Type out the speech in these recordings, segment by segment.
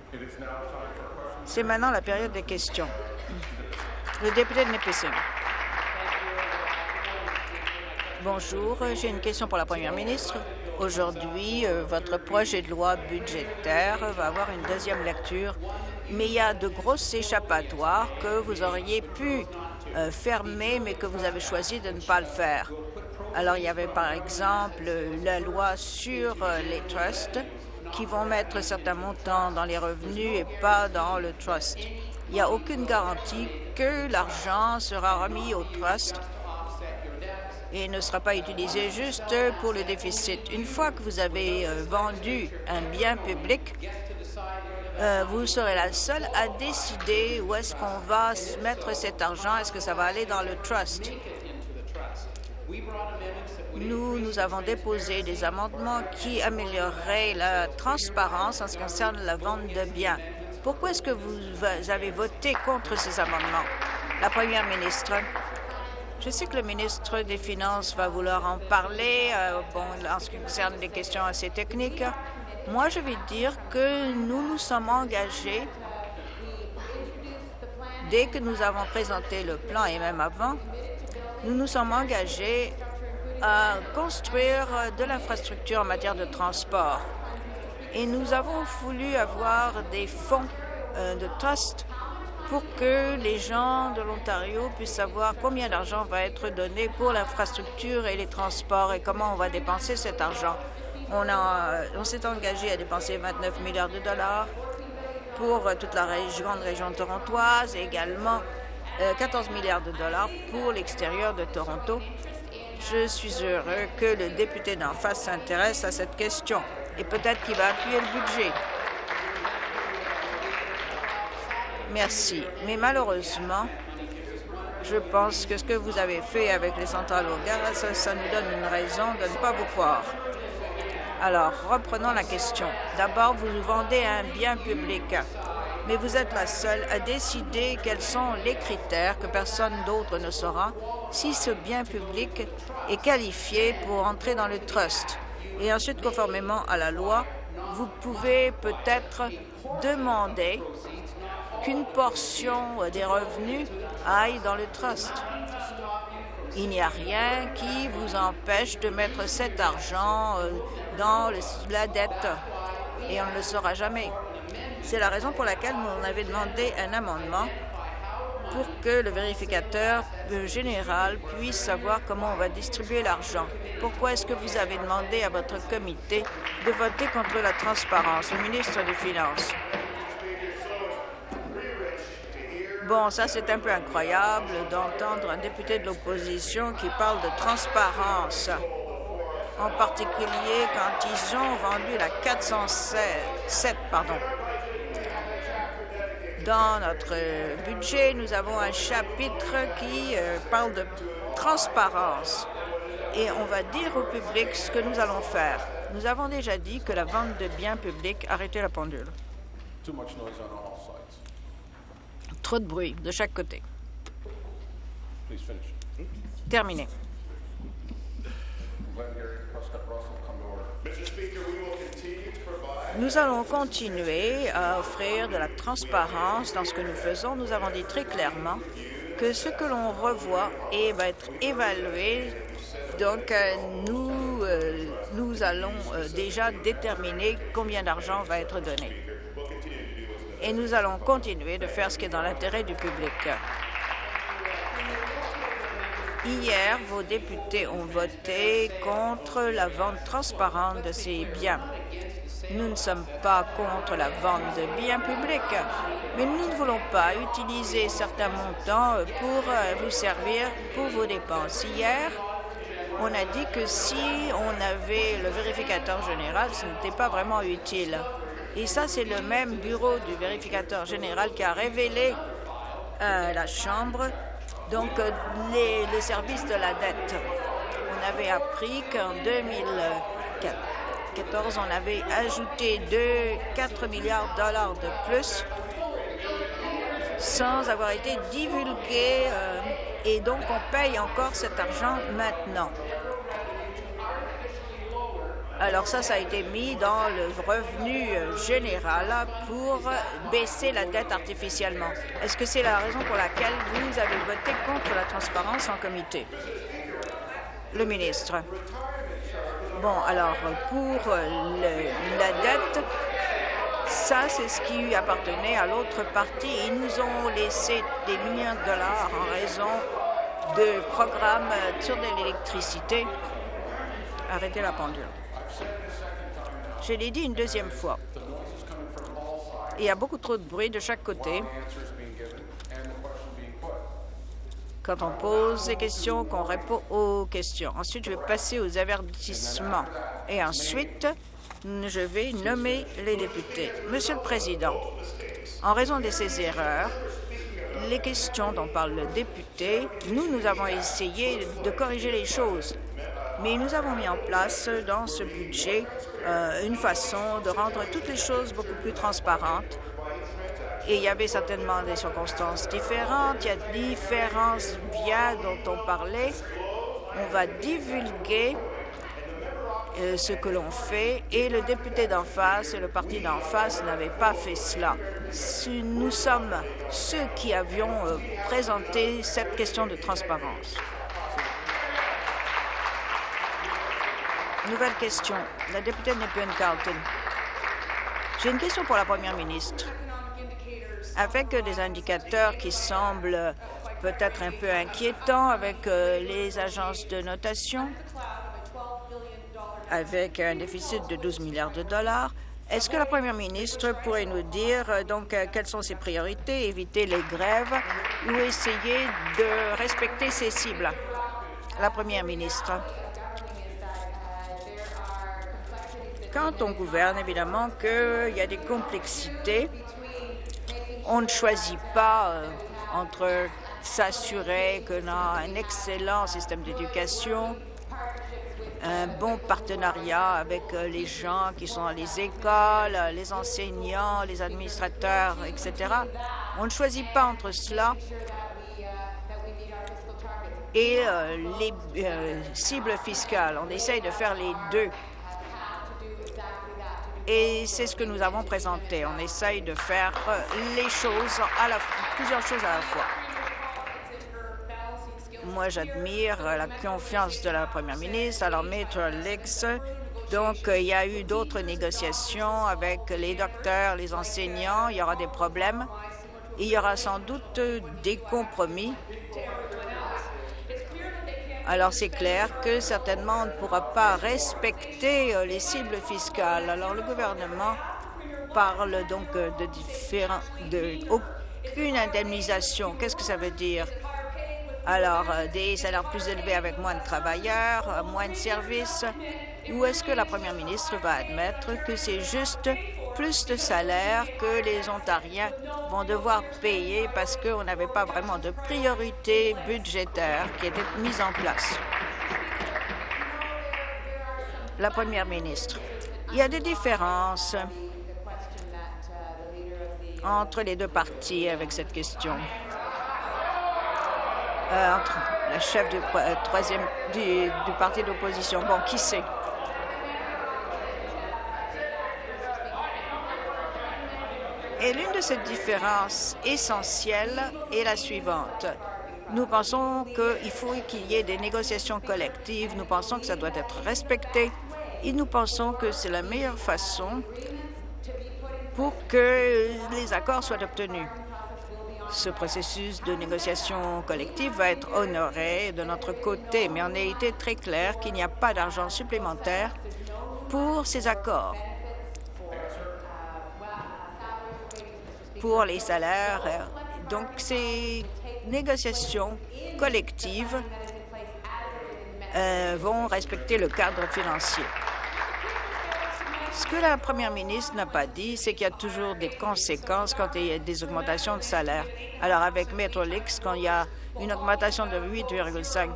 C'est maintenant la période des questions. Le député de Nipissing. Bonjour, j'ai une question pour la Première ministre. Aujourd'hui, votre projet de loi budgétaire va avoir une deuxième lecture, mais il y a de grosses échappatoires que vous auriez pu fermer, mais que vous avez choisi de ne pas le faire. Alors, il y avait par exemple la loi sur les trusts qui vont mettre certains montants dans les revenus et pas dans le trust. Il n'y a aucune garantie que l'argent sera remis au trust et ne sera pas utilisé juste pour le déficit. Une fois que vous avez vendu un bien public, vous serez la seule à décider où est-ce qu'on va mettre cet argent. Est-ce que ça va aller dans le trust? Nous avons déposé des amendements qui amélioreraient la transparence en ce qui concerne la vente de biens. Pourquoi est-ce que vous avez voté contre ces amendements? La Première ministre. Je sais que le ministre des Finances va vouloir en parler en ce qui concerne des questions assez techniques. Moi, je vais dire que nous nous sommes engagés, dès que nous avons présenté le plan et même avant, nous nous sommes engagés à construire de l'infrastructure en matière de transport. Et nous avons voulu avoir des fonds de trust pour que les gens de l'Ontario puissent savoir combien d'argent va être donné pour l'infrastructure et les transports et comment on va dépenser cet argent. On s'est engagé à dépenser 29 milliards de dollars pour toute la grande région torontoise et également 14 milliards de dollars pour l'extérieur de Toronto. Je suis heureux que le député d'en face s'intéresse à cette question et peut-être qu'il va appuyer le budget. Merci. Mais malheureusement, je pense que ce que vous avez fait avec les centrales au gaz, ça nous donne une raison de ne pas vous croire. Alors, reprenons la question. D'abord, vous nous vendez un bien public, mais vous êtes la seule à décider quels sont les critères que personne d'autre ne saura si ce bien public est qualifié pour entrer dans le trust. Et ensuite, conformément à la loi, vous pouvez peut-être demander qu'une portion des revenus aille dans le trust. Il n'y a rien qui vous empêche de mettre cet argent dans la dette et on ne le saura jamais. C'est la raison pour laquelle on avait demandé un amendement pour que le vérificateur général puisse savoir comment on va distribuer l'argent. Pourquoi est-ce que vous avez demandé à votre comité de voter contre la transparence? Le ministre des Finances. Bon, ça, c'est un peu incroyable d'entendre un député de l'opposition qui parle de transparence, en particulier quand ils ont vendu la 407. Dans notre budget, nous avons un chapitre qui parle de transparence et on va dire au public ce que nous allons faire. Nous avons déjà dit que la vente de biens publics arrêtait la pendule. Trop de bruit de chaque côté. Terminé. Nous allons continuer à offrir de la transparence dans ce que nous faisons. Nous avons dit très clairement que ce que l'on revoit va être évalué. Donc, nous allons déjà déterminer combien d'argent va être donné. Et nous allons continuer de faire ce qui est dans l'intérêt du public. Hier, vos députés ont voté contre la vente transparente de ces biens. Nous ne sommes pas contre la vente de biens publics, mais nous ne voulons pas utiliser certains montants pour vous servir pour vos dépenses. Hier, on a dit que si on avait le vérificateur général, ce n'était pas vraiment utile. Et ça, c'est le même bureau du vérificateur général qui a révélé à la Chambre donc les services de la dette. On avait appris qu'en 2014, on avait ajouté 4 milliards de dollars de plus sans avoir été divulgué et donc on paye encore cet argent maintenant. Alors ça a été mis dans le revenu général pour baisser la dette artificiellement. Est-ce que c'est la raison pour laquelle vous avez voté contre la transparence en comité? Le ministre. Bon, alors, pour la dette, ça, c'est ce qui appartenait à l'autre parti. Ils nous ont laissé des millions de dollars en raison de programmes sur de l'électricité. Arrêtez la pendule. Je l'ai dit une deuxième fois. Il y a beaucoup trop de bruit de chaque côté. Quand on pose des questions, qu'on répond aux questions. Ensuite, je vais passer aux avertissements. Et ensuite, je vais nommer les députés. Monsieur le Président, en raison de ces erreurs, les questions dont parle le député, nous avons essayé de corriger les choses. Mais nous avons mis en place dans ce budget une façon de rendre toutes les choses beaucoup plus transparentes. Et il y avait certainement des circonstances différentes. Il y a différents biens dont on parlait. On va divulguer ce que l'on fait, et le député d'en face et le parti d'en face n'avaient pas fait cela. Nous sommes ceux qui avions présenté cette question de transparence. Nouvelle question. La députée de Nepean-Carleton. J'ai une question pour la première ministre. Avec des indicateurs qui semblent peut-être un peu inquiétants avec les agences de notation, avec un déficit de 12 milliards de dollars, est-ce que la première ministre pourrait nous dire quelles sont ses priorités, éviter les grèves ou essayer de respecter ses cibles? La première ministre. Quand on gouverne, évidemment qu'il y a des complexités. On ne choisit pas entre s'assurer qu'on a un excellent système d'éducation, un bon partenariat avec les gens qui sont dans les écoles, les enseignants, les administrateurs, etc. On ne choisit pas entre cela et les cibles fiscales. On essaye de faire les deux. Et c'est ce que nous avons présenté. On essaye de faire les choses plusieurs choses à la fois. Moi, j'admire la confiance de la première ministre. Alors, Maître Lix, donc, il y a eu d'autres négociations avec les docteurs, les enseignants. Il y aura des problèmes. Il y aura sans doute des compromis. Alors, c'est clair que certainement, on ne pourra pas respecter les cibles fiscales. Alors, le gouvernement parle donc aucune indemnisation. Qu'est-ce que ça veut dire? Alors, des salaires plus élevés avec moins de travailleurs, moins de services, ou est-ce que la première ministre va admettre que c'est juste plus de salaires que les Ontariens vont devoir payer parce qu'on n'avait pas vraiment de priorité budgétaire qui était mise en place? La première ministre. Il y a des différences entre les deux partis avec cette question. Entre la chef du parti d'opposition. Bon, qui sait? Et l'une de ces différences essentielles est la suivante. Nous pensons qu'il faut qu'il y ait des négociations collectives. Nous pensons que ça doit être respecté. Et nous pensons que c'est la meilleure façon pour que les accords soient obtenus. Ce processus de négociation collective va être honoré de notre côté, mais on a été très clair qu'il n'y a pas d'argent supplémentaire pour ces accords. Pour les salaires, donc ces négociations collectives vont respecter le cadre financier. Ce que la première ministre n'a pas dit, c'est qu'il y a toujours des conséquences quand il y a des augmentations de salaire. Alors, avec Maître Lix, quand il y a une augmentation de 8,5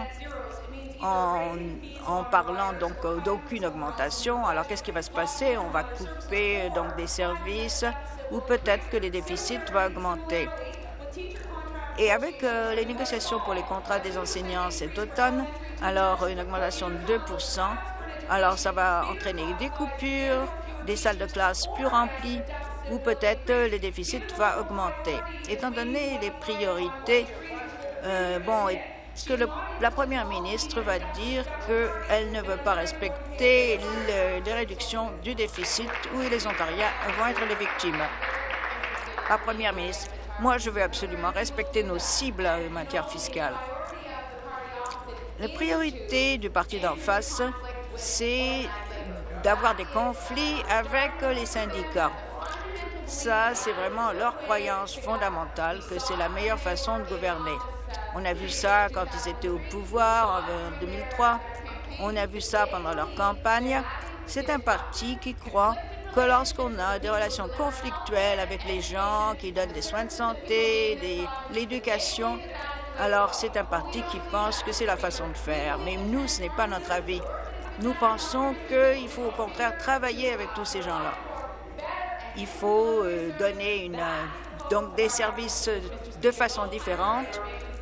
en parlant donc d'aucune augmentation, alors qu'est-ce qui va se passer? On va couper donc des services ou peut-être que les déficits vont augmenter. Et avec les négociations pour les contrats des enseignants cet automne, alors une augmentation de 2 %. Alors, ça va entraîner des coupures, des salles de classe plus remplies, ou peut-être le déficit va augmenter. Étant donné les priorités, est-ce que la première ministre va dire qu'elle ne veut pas respecter les réductions du déficit où les Ontariens vont être les victimes? La première ministre, moi, je veux absolument respecter nos cibles en matière fiscale. La priorité du parti d'en face, c'est d'avoir des conflits avec les syndicats. Ça, c'est vraiment leur croyance fondamentale que c'est la meilleure façon de gouverner. On a vu ça quand ils étaient au pouvoir en 2003. On a vu ça pendant leur campagne. C'est un parti qui croit que lorsqu'on a des relations conflictuelles avec les gens qui donnent des soins de santé, l'éducation, alors c'est un parti qui pense que c'est la façon de faire. Mais nous, ce n'est pas notre avis. Nous pensons qu'il faut au contraire travailler avec tous ces gens-là. Il faut donner donc des services de façon différente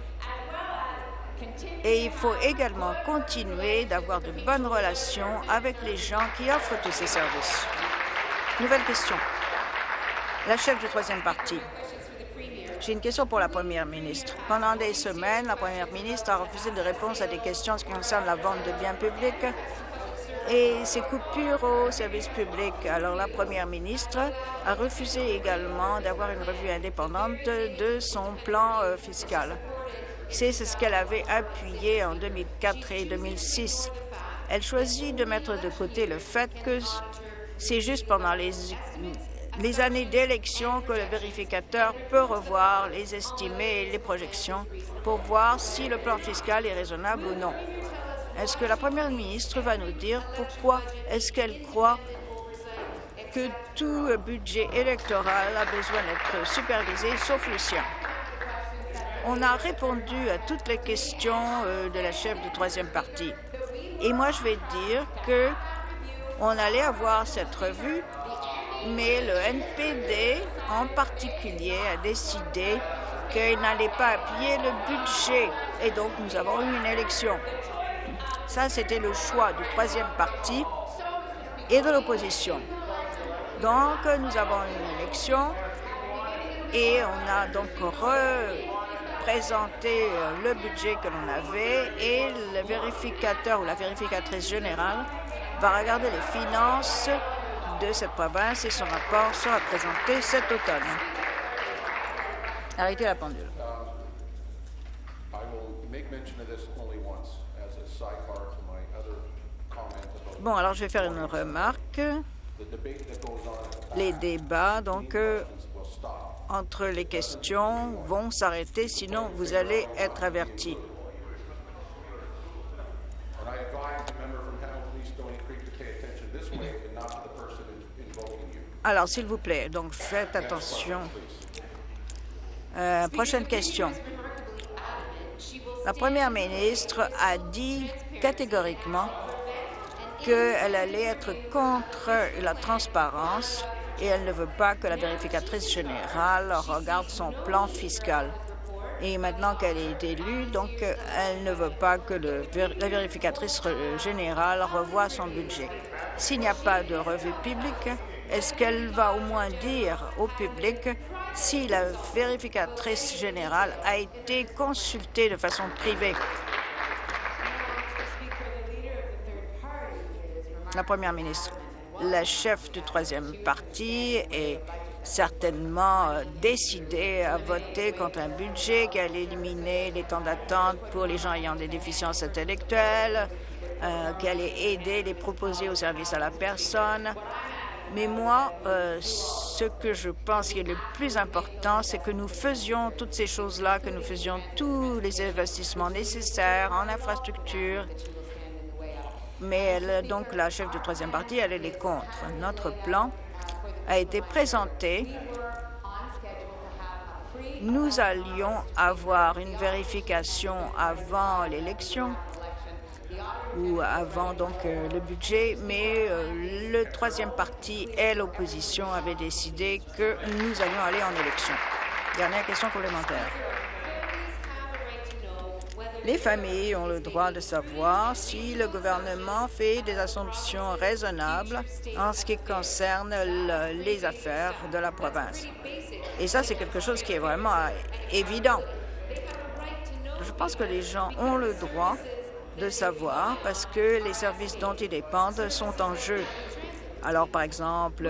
et il faut également continuer d'avoir de bonnes relations avec les gens qui offrent tous ces services. Nouvelle question. La chef du troisième parti. J'ai une question pour la première ministre. Pendant des semaines, la première ministre a refusé de répondre à des questions qui concernent la vente de biens publics et ces coupures aux services publics. Alors, la première ministre a refusé également d'avoir une revue indépendante de son plan fiscal. C'est ce qu'elle avait appuyé en 2004 et 2006. Elle choisit de mettre de côté le fait que c'est juste pendant les années d'élection que le vérificateur peut revoir les estimés et les projections pour voir si le plan fiscal est raisonnable ou non. Est-ce que la première ministre va nous dire pourquoi est-ce qu'elle croit que tout budget électoral a besoin d'être supervisé, sauf le sien? On a répondu à toutes les questions de la chef du troisième parti. Et moi, je vais dire qu'on allait avoir cette revue, mais le NPD en particulier a décidé qu'il n'allait pas appuyer le budget. Et donc, nous avons eu une élection. Ça, c'était le choix du troisième parti et de l'opposition. Donc, nous avons une élection et on a donc représenté le budget que l'on avait et le vérificateur ou la vérificatrice générale va regarder les finances de cette province et son rapport sera présenté cet automne. Arrêtez la pendule. Bon, alors je vais faire une remarque. Les débats, donc, entre les questions vont s'arrêter, sinon vous allez être avertis. Alors, s'il vous plaît, donc faites attention. Prochaine question. La première ministre a dit catégoriquement qu'elle allait être contre la transparence et elle ne veut pas que la vérificatrice générale regarde son plan fiscal. Et maintenant qu'elle est élue, donc elle ne veut pas que la vérificatrice générale revoie son budget. S'il n'y a pas de revue publique, est-ce qu'elle va au moins dire au public si la vérificatrice générale a été consultée de façon privée? La première ministre, la chef du troisième parti est certainement décidée à voter contre un budget qui allait éliminer les temps d'attente pour les gens ayant des déficiences intellectuelles, qui allait aider les proposés aux services à la personne. Mais moi, ce que je pense qui est le plus important, c'est que nous faisions toutes ces choses-là, que nous faisions tous les investissements nécessaires en infrastructure. Mais donc, la chef du troisième parti, elle est contre. Notre plan a été présenté. Nous allions avoir une vérification avant l'élection ou avant donc le budget, mais le troisième parti et l'opposition avaient décidé que nous allions aller en élection. Dernière question complémentaire. Les familles ont le droit de savoir si le gouvernement fait des assumptions raisonnables en ce qui concerne les affaires de la province. Et ça, c'est quelque chose qui est vraiment évident. Je pense que les gens ont le droit de savoir parce que les services dont ils dépendent sont en jeu. Alors, par exemple,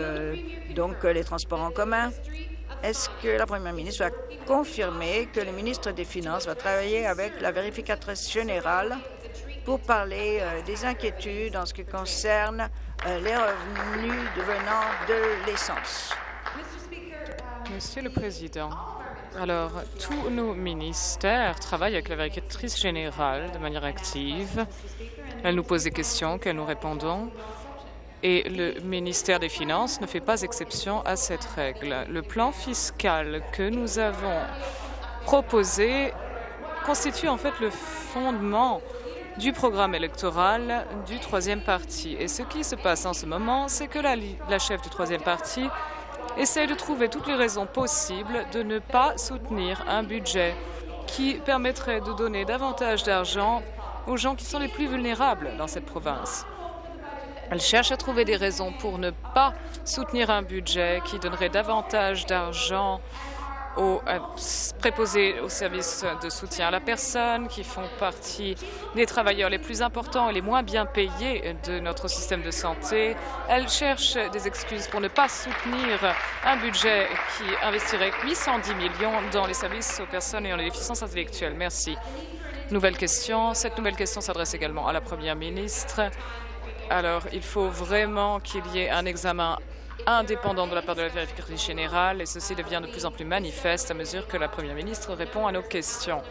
les transports en commun. Est-ce que la première ministre va confirmer que le ministre des Finances va travailler avec la vérificatrice générale pour parler des inquiétudes en ce qui concerne les revenus venant de l'essence? Monsieur le Président, alors, tous nos ministères travaillent avec la vérificatrice générale de manière active. Elle nous pose des questions que nous répondons. Et le ministère des Finances ne fait pas exception à cette règle. Le plan fiscal que nous avons proposé constitue en fait le fondement du programme électoral du troisième parti. Et ce qui se passe en ce moment, c'est que la chef du troisième parti essaie de trouver toutes les raisons possibles de ne pas soutenir un budget qui permettrait de donner davantage d'argent aux gens qui sont les plus vulnérables dans cette province. Elle cherche à trouver des raisons pour ne pas soutenir un budget qui donnerait davantage d'argent aux préposés aux services de soutien à la personne, qui font partie des travailleurs les plus importants et les moins bien payés de notre système de santé. Elle cherche des excuses pour ne pas soutenir un budget qui investirait 810 millions dans les services aux personnes ayant des déficiences intellectuelles. Merci. Nouvelle question. Cette nouvelle question s'adresse également à la Première ministre. Alors, il faut vraiment qu'il y ait un examen indépendant de la part de la vérificatrice générale et ceci devient de plus en plus manifeste à mesure que la Première ministre répond à nos questions.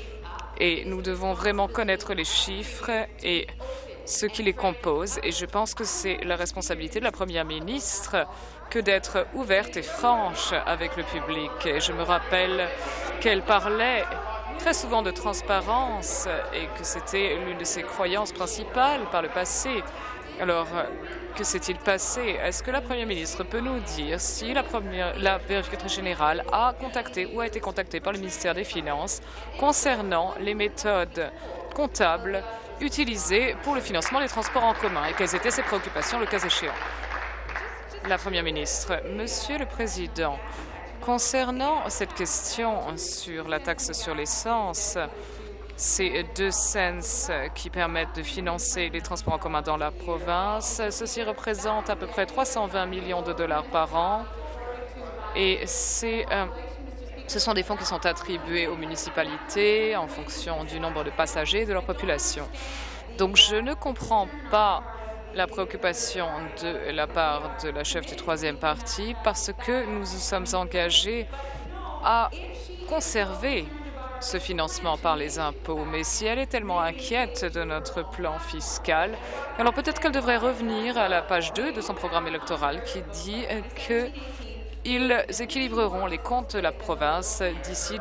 Et nous devons vraiment connaître les chiffres et ce qui les compose et je pense que c'est la responsabilité de la Première ministre que d'être ouverte et franche avec le public. Et je me rappelle qu'elle parlait très souvent de transparence et que c'était l'une de ses croyances principales par le passé. Alors, que s'est-il passé? Est-ce que la Première ministre peut nous dire si la vérificatrice générale a contacté ou a été contactée par le ministère des Finances concernant les méthodes comptables utilisées pour le financement des transports en commun et quelles étaient ses préoccupations le cas échéant? La Première ministre, Monsieur le Président, concernant cette question sur la taxe sur l'essence, ces 2 cents qui permettent de financer les transports en commun dans la province. Ceci représente à peu près 320 millions de dollars par an et ce sont des fonds qui sont attribués aux municipalités en fonction du nombre de passagers et de leur population. Donc je ne comprends pas la préoccupation de la part de la chef du troisième parti parce que nous nous sommes engagés à conserver ce financement par les impôts. Mais si elle est tellement inquiète de notre plan fiscal, alors peut-être qu'elle devrait revenir à la page 2 de son programme électoral qui dit qu'ils équilibreront les comptes de la province d'ici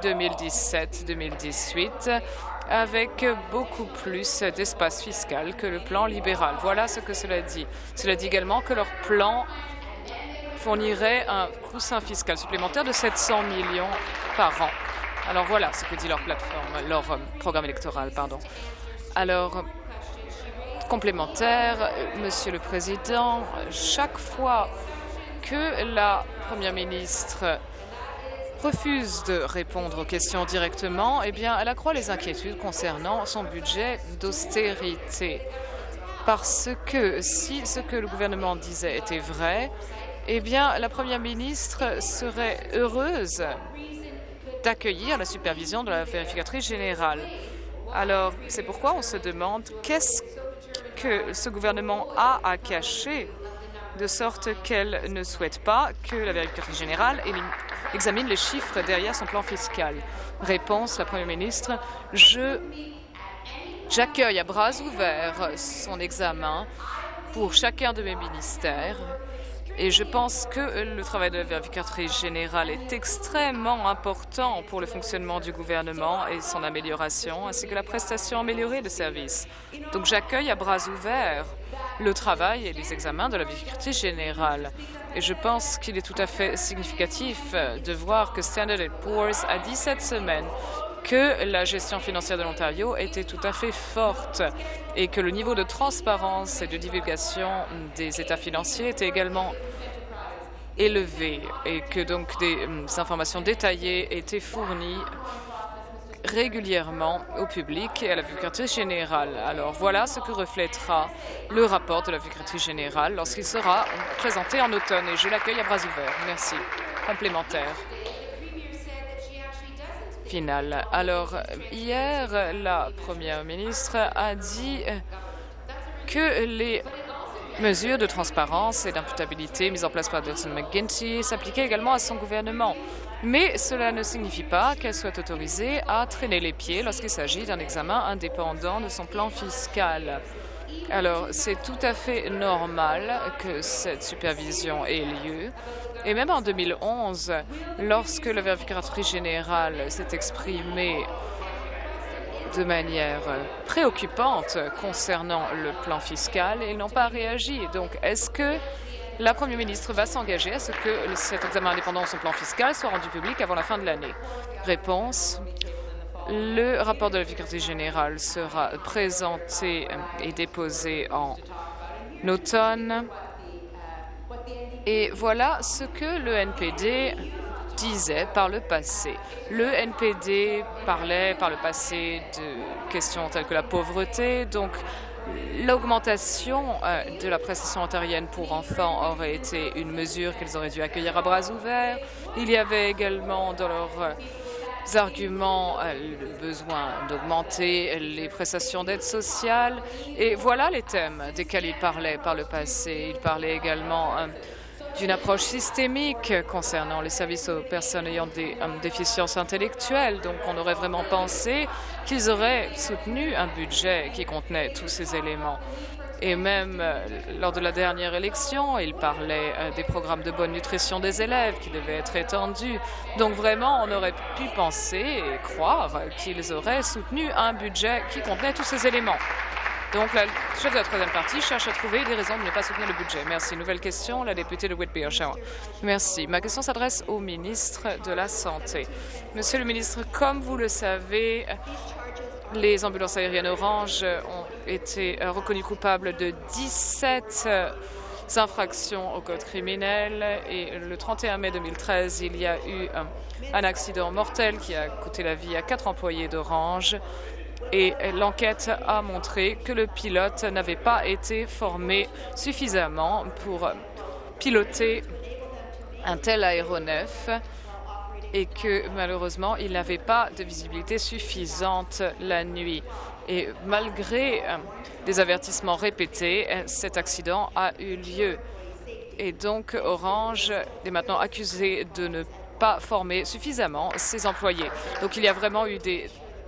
2017-2018 avec beaucoup plus d'espace fiscal que le plan libéral. Voilà ce que cela dit. Cela dit également que leur plan fournirait un coussin fiscal supplémentaire de 700 millions par an. Alors voilà ce que dit leur plateforme, leur programme électoral, pardon. Alors, complémentaire, Monsieur le Président, chaque fois que la Première ministre refuse de répondre aux questions directement, eh bien, elle accroît les inquiétudes concernant son budget d'austérité. Parce que si ce que le gouvernement disait était vrai, eh bien, la Première ministre serait heureuse d'accueillir la supervision de la vérificatrice générale. Alors, c'est pourquoi on se demande qu'est-ce que ce gouvernement a à cacher de sorte qu'elle ne souhaite pas que la vérificatrice générale examine les chiffres derrière son plan fiscal. Réponse, la Première ministre, j'accueille à bras ouverts son examen pour chacun de mes ministères. Et je pense que le travail de la vérificatrice générale est extrêmement important pour le fonctionnement du gouvernement et son amélioration, ainsi que la prestation améliorée de services. Donc j'accueille à bras ouverts le travail et les examens de la vérificatrice générale. Et je pense qu'il est tout à fait significatif de voir que Standard & Poor's a dit cette semaine que la gestion financière de l'Ontario était tout à fait forte et que le niveau de transparence et de divulgation des états financiers était également élevé et que donc des informations détaillées étaient fournies régulièrement au public et à la Vice-Directrice générale. Alors voilà ce que reflètera le rapport de la Vice-Directrice générale lorsqu'il sera présenté en automne et je l'accueille à bras ouverts. Merci. Complémentaire. Final. Alors, hier, la Première ministre a dit que les mesures de transparence et d'imputabilité mises en place par Dalton McGuinty s'appliquaient également à son gouvernement. Mais cela ne signifie pas qu'elle soit autorisée à traîner les pieds lorsqu'il s'agit d'un examen indépendant de son plan fiscal. Alors, c'est tout à fait normal que cette supervision ait lieu. Et même en 2011, lorsque la vérificatrice générale s'est exprimée de manière préoccupante concernant le plan fiscal, ils n'ont pas réagi. Donc, est-ce que la Première ministre va s'engager à ce que cet examen indépendant de son plan fiscal soit rendu public avant la fin de l'année? Réponse. Le rapport de la Vice-Directrice générale sera présenté et déposé en automne. Et voilà ce que le NPD disait par le passé. Le NPD parlait par le passé de questions telles que la pauvreté, donc l'augmentation de la prestation ontarienne pour enfants aurait été une mesure qu'ils auraient dû accueillir à bras ouverts. Il y avait également dans leurs arguments le besoin d'augmenter les prestations d'aide sociale. Et voilà les thèmes desquels ils parlaient par le passé. Ils parlaient également d'une approche systémique concernant les services aux personnes ayant des déficiences intellectuelles. Donc, on aurait vraiment pensé qu'ils auraient soutenu un budget qui contenait tous ces éléments. Et même lors de la dernière élection, ils parlaient des programmes de bonne nutrition des élèves qui devaient être étendus. Donc, vraiment, on aurait pu penser et croire qu'ils auraient soutenu un budget qui contenait tous ces éléments. Donc, la chef de la troisième partie cherche à trouver des raisons de ne pas soutenir le budget. Merci. Nouvelle question, la députée de Whitby-Oshawa. Merci. Ma question s'adresse au ministre de la Santé. Monsieur le ministre, comme vous le savez, les ambulances aériennes Orange ont été reconnues coupables de 17 infractions au code criminel. Et le 31 mai 2013, il y a eu un accident mortel qui a coûté la vie à 4 employés d'Orange. Et l'enquête a montré que le pilote n'avait pas été formé suffisamment pour piloter un tel aéronef et que malheureusement, il n'avait pas de visibilité suffisante la nuit. Et malgré des avertissements répétés, cet accident a eu lieu. Et donc, Orange est maintenant accusé de ne pas former suffisamment ses employés. Donc, il y a vraiment eu des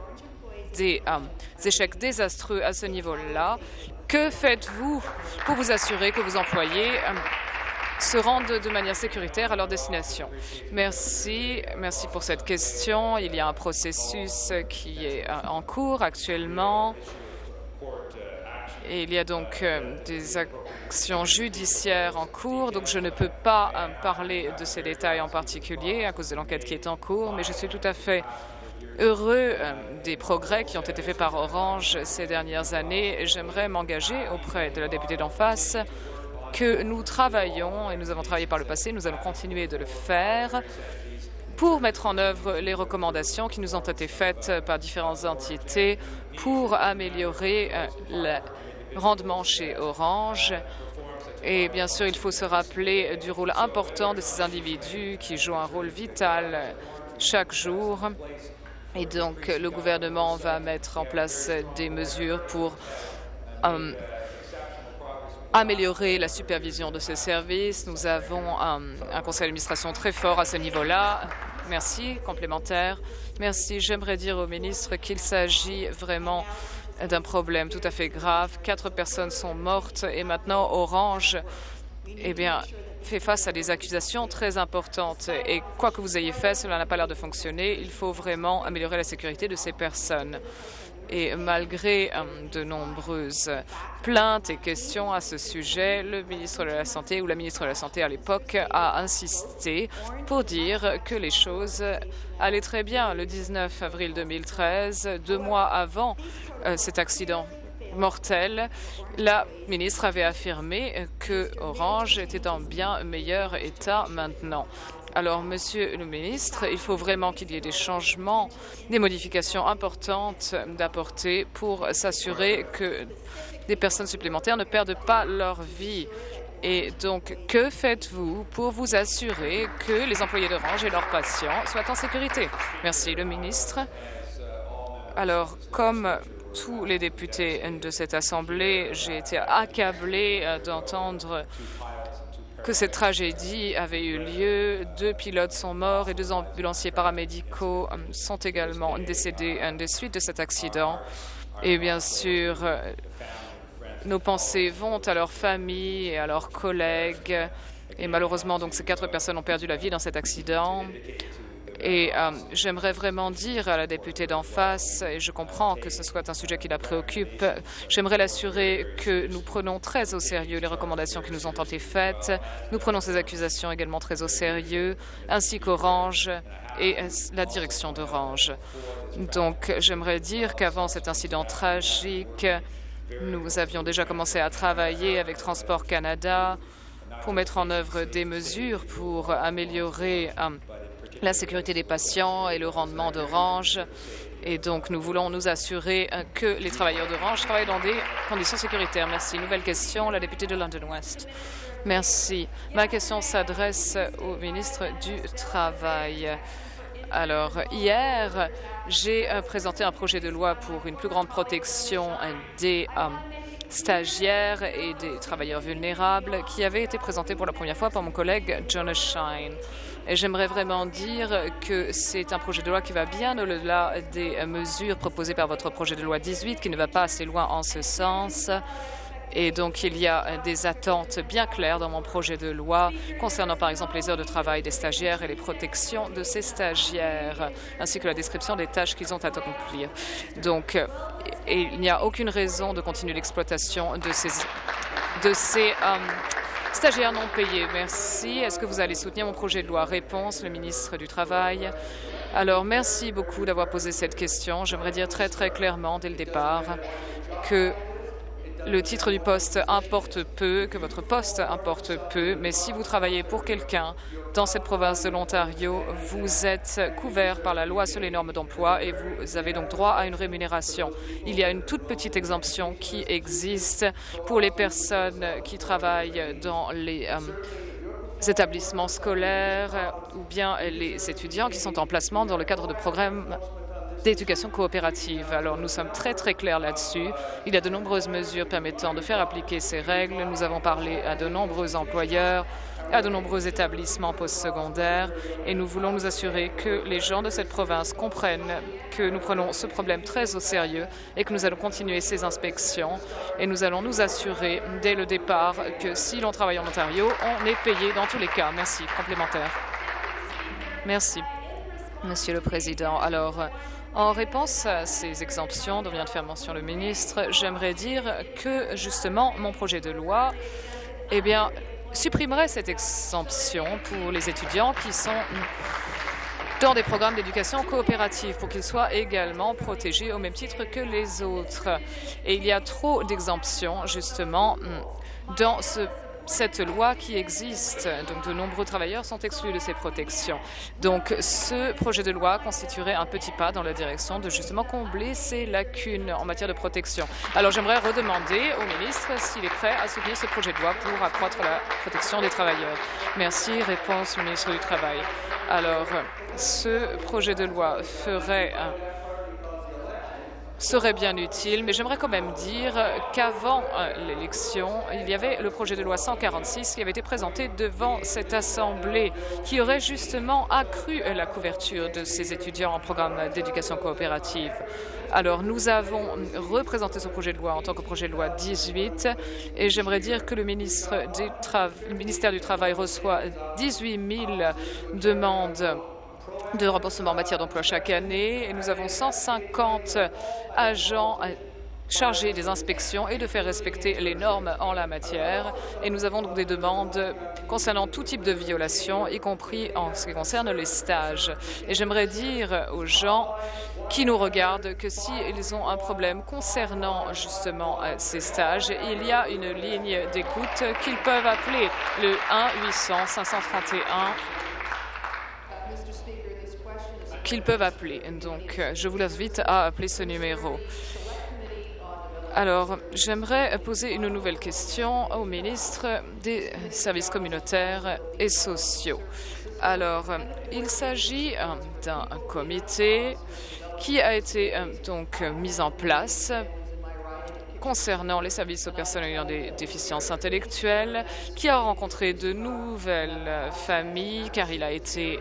échecs désastreux à ce niveau-là. Que faites-vous pour vous assurer que vos employés se rendent de manière sécuritaire à leur destination? Merci. Merci pour cette question. Il y a un processus qui est en cours actuellement. Et il y a donc des actions judiciaires en cours, donc je ne peux pas parler de ces détails en particulier à cause de l'enquête qui est en cours, mais je suis tout à fait heureux des progrès qui ont été faits par Orange ces dernières années. J'aimerais m'engager auprès de la députée d'en face que nous travaillons, et nous avons travaillé par le passé, nous allons continuer de le faire, pour mettre en œuvre les recommandations qui nous ont été faites par différentes entités pour améliorer le rendement chez Orange. Et bien sûr, il faut se rappeler du rôle important de ces individus qui jouent un rôle vital chaque jour. Et donc, le gouvernement va mettre en place des mesures pour améliorer la supervision de ces services. Nous avons un conseil d'administration très fort à ce niveau-là. Merci. Complémentaire. Merci. J'aimerais dire au ministre qu'il s'agit vraiment d'un problème tout à fait grave. 4 personnes sont mortes et maintenant Orange, fait face à des accusations très importantes. Et quoi que vous ayez fait, cela n'a pas l'air de fonctionner. Il faut vraiment améliorer la sécurité de ces personnes. Et malgré de nombreuses plaintes et questions à ce sujet, le ministre de la Santé ou la ministre de la Santé à l'époque a insisté pour dire que les choses allaient très bien. Le 19 avril 2013, 2 mois avant cet accident mortel, la ministre avait affirmé que Orange était en bien meilleur état maintenant. Alors, Monsieur le ministre, il faut vraiment qu'il y ait des changements, des modifications importantes d'apporter pour s'assurer que des personnes supplémentaires ne perdent pas leur vie. Et donc, que faites-vous pour vous assurer que les employés d'Orange et leurs patients soient en sécurité? Merci, le ministre. Alors, comme tous les députés de cette Assemblée, j'ai été accablé d'entendre que cette tragédie avait eu lieu. 2 pilotes sont morts et 2 ambulanciers paramédicaux sont également décédés des suites de cet accident. Et bien sûr, nos pensées vont à leurs familles et à leurs collègues. Et malheureusement, donc, ces 4 personnes ont perdu la vie dans cet accident. Et j'aimerais vraiment dire à la députée d'en face, et je comprends que ce soit un sujet qui la préoccupe, j'aimerais l'assurer que nous prenons très au sérieux les recommandations qui nous ont été faites. Nous prenons ces accusations également très au sérieux, ainsi qu'Orange et la direction d'Orange. Donc, j'aimerais dire qu'avant cet incident tragique, nous avions déjà commencé à travailler avec Transport Canada pour mettre en œuvre des mesures pour améliorer la sécurité des patients et le rendement d'Orange. Et donc, nous voulons nous assurer que les travailleurs d'Orange travaillent dans des conditions sécuritaires. Merci. Nouvelle question, la députée de London West. Merci. Ma question s'adresse au ministre du Travail. Alors, hier, j'ai présenté un projet de loi pour une plus grande protection des stagiaires et des travailleurs vulnérables qui avait été présenté pour la première fois par mon collègue Jonas Shine. Et j'aimerais vraiment dire que c'est un projet de loi qui va bien au-delà des mesures proposées par votre projet de loi 18, qui ne va pas assez loin en ce sens. Et donc, il y a des attentes bien claires dans mon projet de loi concernant, par exemple, les heures de travail des stagiaires et les protections de ces stagiaires, ainsi que la description des tâches qu'ils ont à accomplir. Donc, il n'y a aucune raison de continuer l'exploitation de ces stagiaires non payés. Merci. Est-ce que vous allez soutenir mon projet de loi? Réponse, le ministre du Travail. Alors, merci beaucoup d'avoir posé cette question. J'aimerais dire très, très clairement dès le départ que le titre du poste importe peu, que votre poste importe peu, mais si vous travaillez pour quelqu'un dans cette province de l'Ontario, vous êtes couvert par la loi sur les normes d'emploi et vous avez donc droit à une rémunération. Il y a une toute petite exemption qui existe pour les personnes qui travaillent dans les établissements scolaires ou bien les étudiants qui sont en placement dans le cadre de programmes d'éducation coopérative. Alors, nous sommes très, très clairs là-dessus. Il y a de nombreuses mesures permettant de faire appliquer ces règles. Nous avons parlé à de nombreux employeurs, à de nombreux établissements postsecondaires, et nous voulons nous assurer que les gens de cette province comprennent que nous prenons ce problème très au sérieux et que nous allons continuer ces inspections. Et nous allons nous assurer dès le départ que si l'on travaille en Ontario, on est payé dans tous les cas. Merci. Complémentaire. Merci, Monsieur le Président. Alors, en réponse à ces exemptions dont vient de faire mention le ministre, j'aimerais dire que, justement, mon projet de loi, supprimerait cette exemption pour les étudiants qui sont dans des programmes d'éducation coopérative pour qu'ils soient également protégés au même titre que les autres. Et il y a trop d'exemptions, justement, dans cette loi qui existe. Donc, de nombreux travailleurs sont exclus de ces protections. Donc, ce projet de loi constituerait un petit pas dans la direction de justement combler ces lacunes en matière de protection. Alors, j'aimerais redemander au ministre s'il est prêt à soutenir ce projet de loi pour accroître la protection des travailleurs. Merci. Réponse, le ministre du Travail. Alors, ce projet de loi serait bien utile, mais j'aimerais quand même dire qu'avant l'élection, il y avait le projet de loi 146 qui avait été présenté devant cette Assemblée, qui aurait justement accru la couverture de ces étudiants en programme d'éducation coopérative. Alors, nous avons représenté ce projet de loi en tant que projet de loi 18, et j'aimerais dire que le ministère du Travail reçoit 18 000 demandes de remboursement en matière d'emploi chaque année et nous avons 150 agents chargés des inspections et de faire respecter les normes en la matière. Et nous avons donc des demandes concernant tout type de violation, y compris en ce qui concerne les stages. Et j'aimerais dire aux gens qui nous regardent que s'ils ont un problème concernant justement ces stages, il y a une ligne d'écoute qu'ils peuvent appeler le 1-800-531 qu'ils peuvent appeler. Donc, je vous invite à appeler ce numéro. Alors, j'aimerais poser une nouvelle question au ministre des Services communautaires et sociaux. Alors, il s'agit d'un comité qui a été donc mis en place concernant les services aux personnes ayant des déficiences intellectuelles, qui a rencontré de nouvelles familles car il a été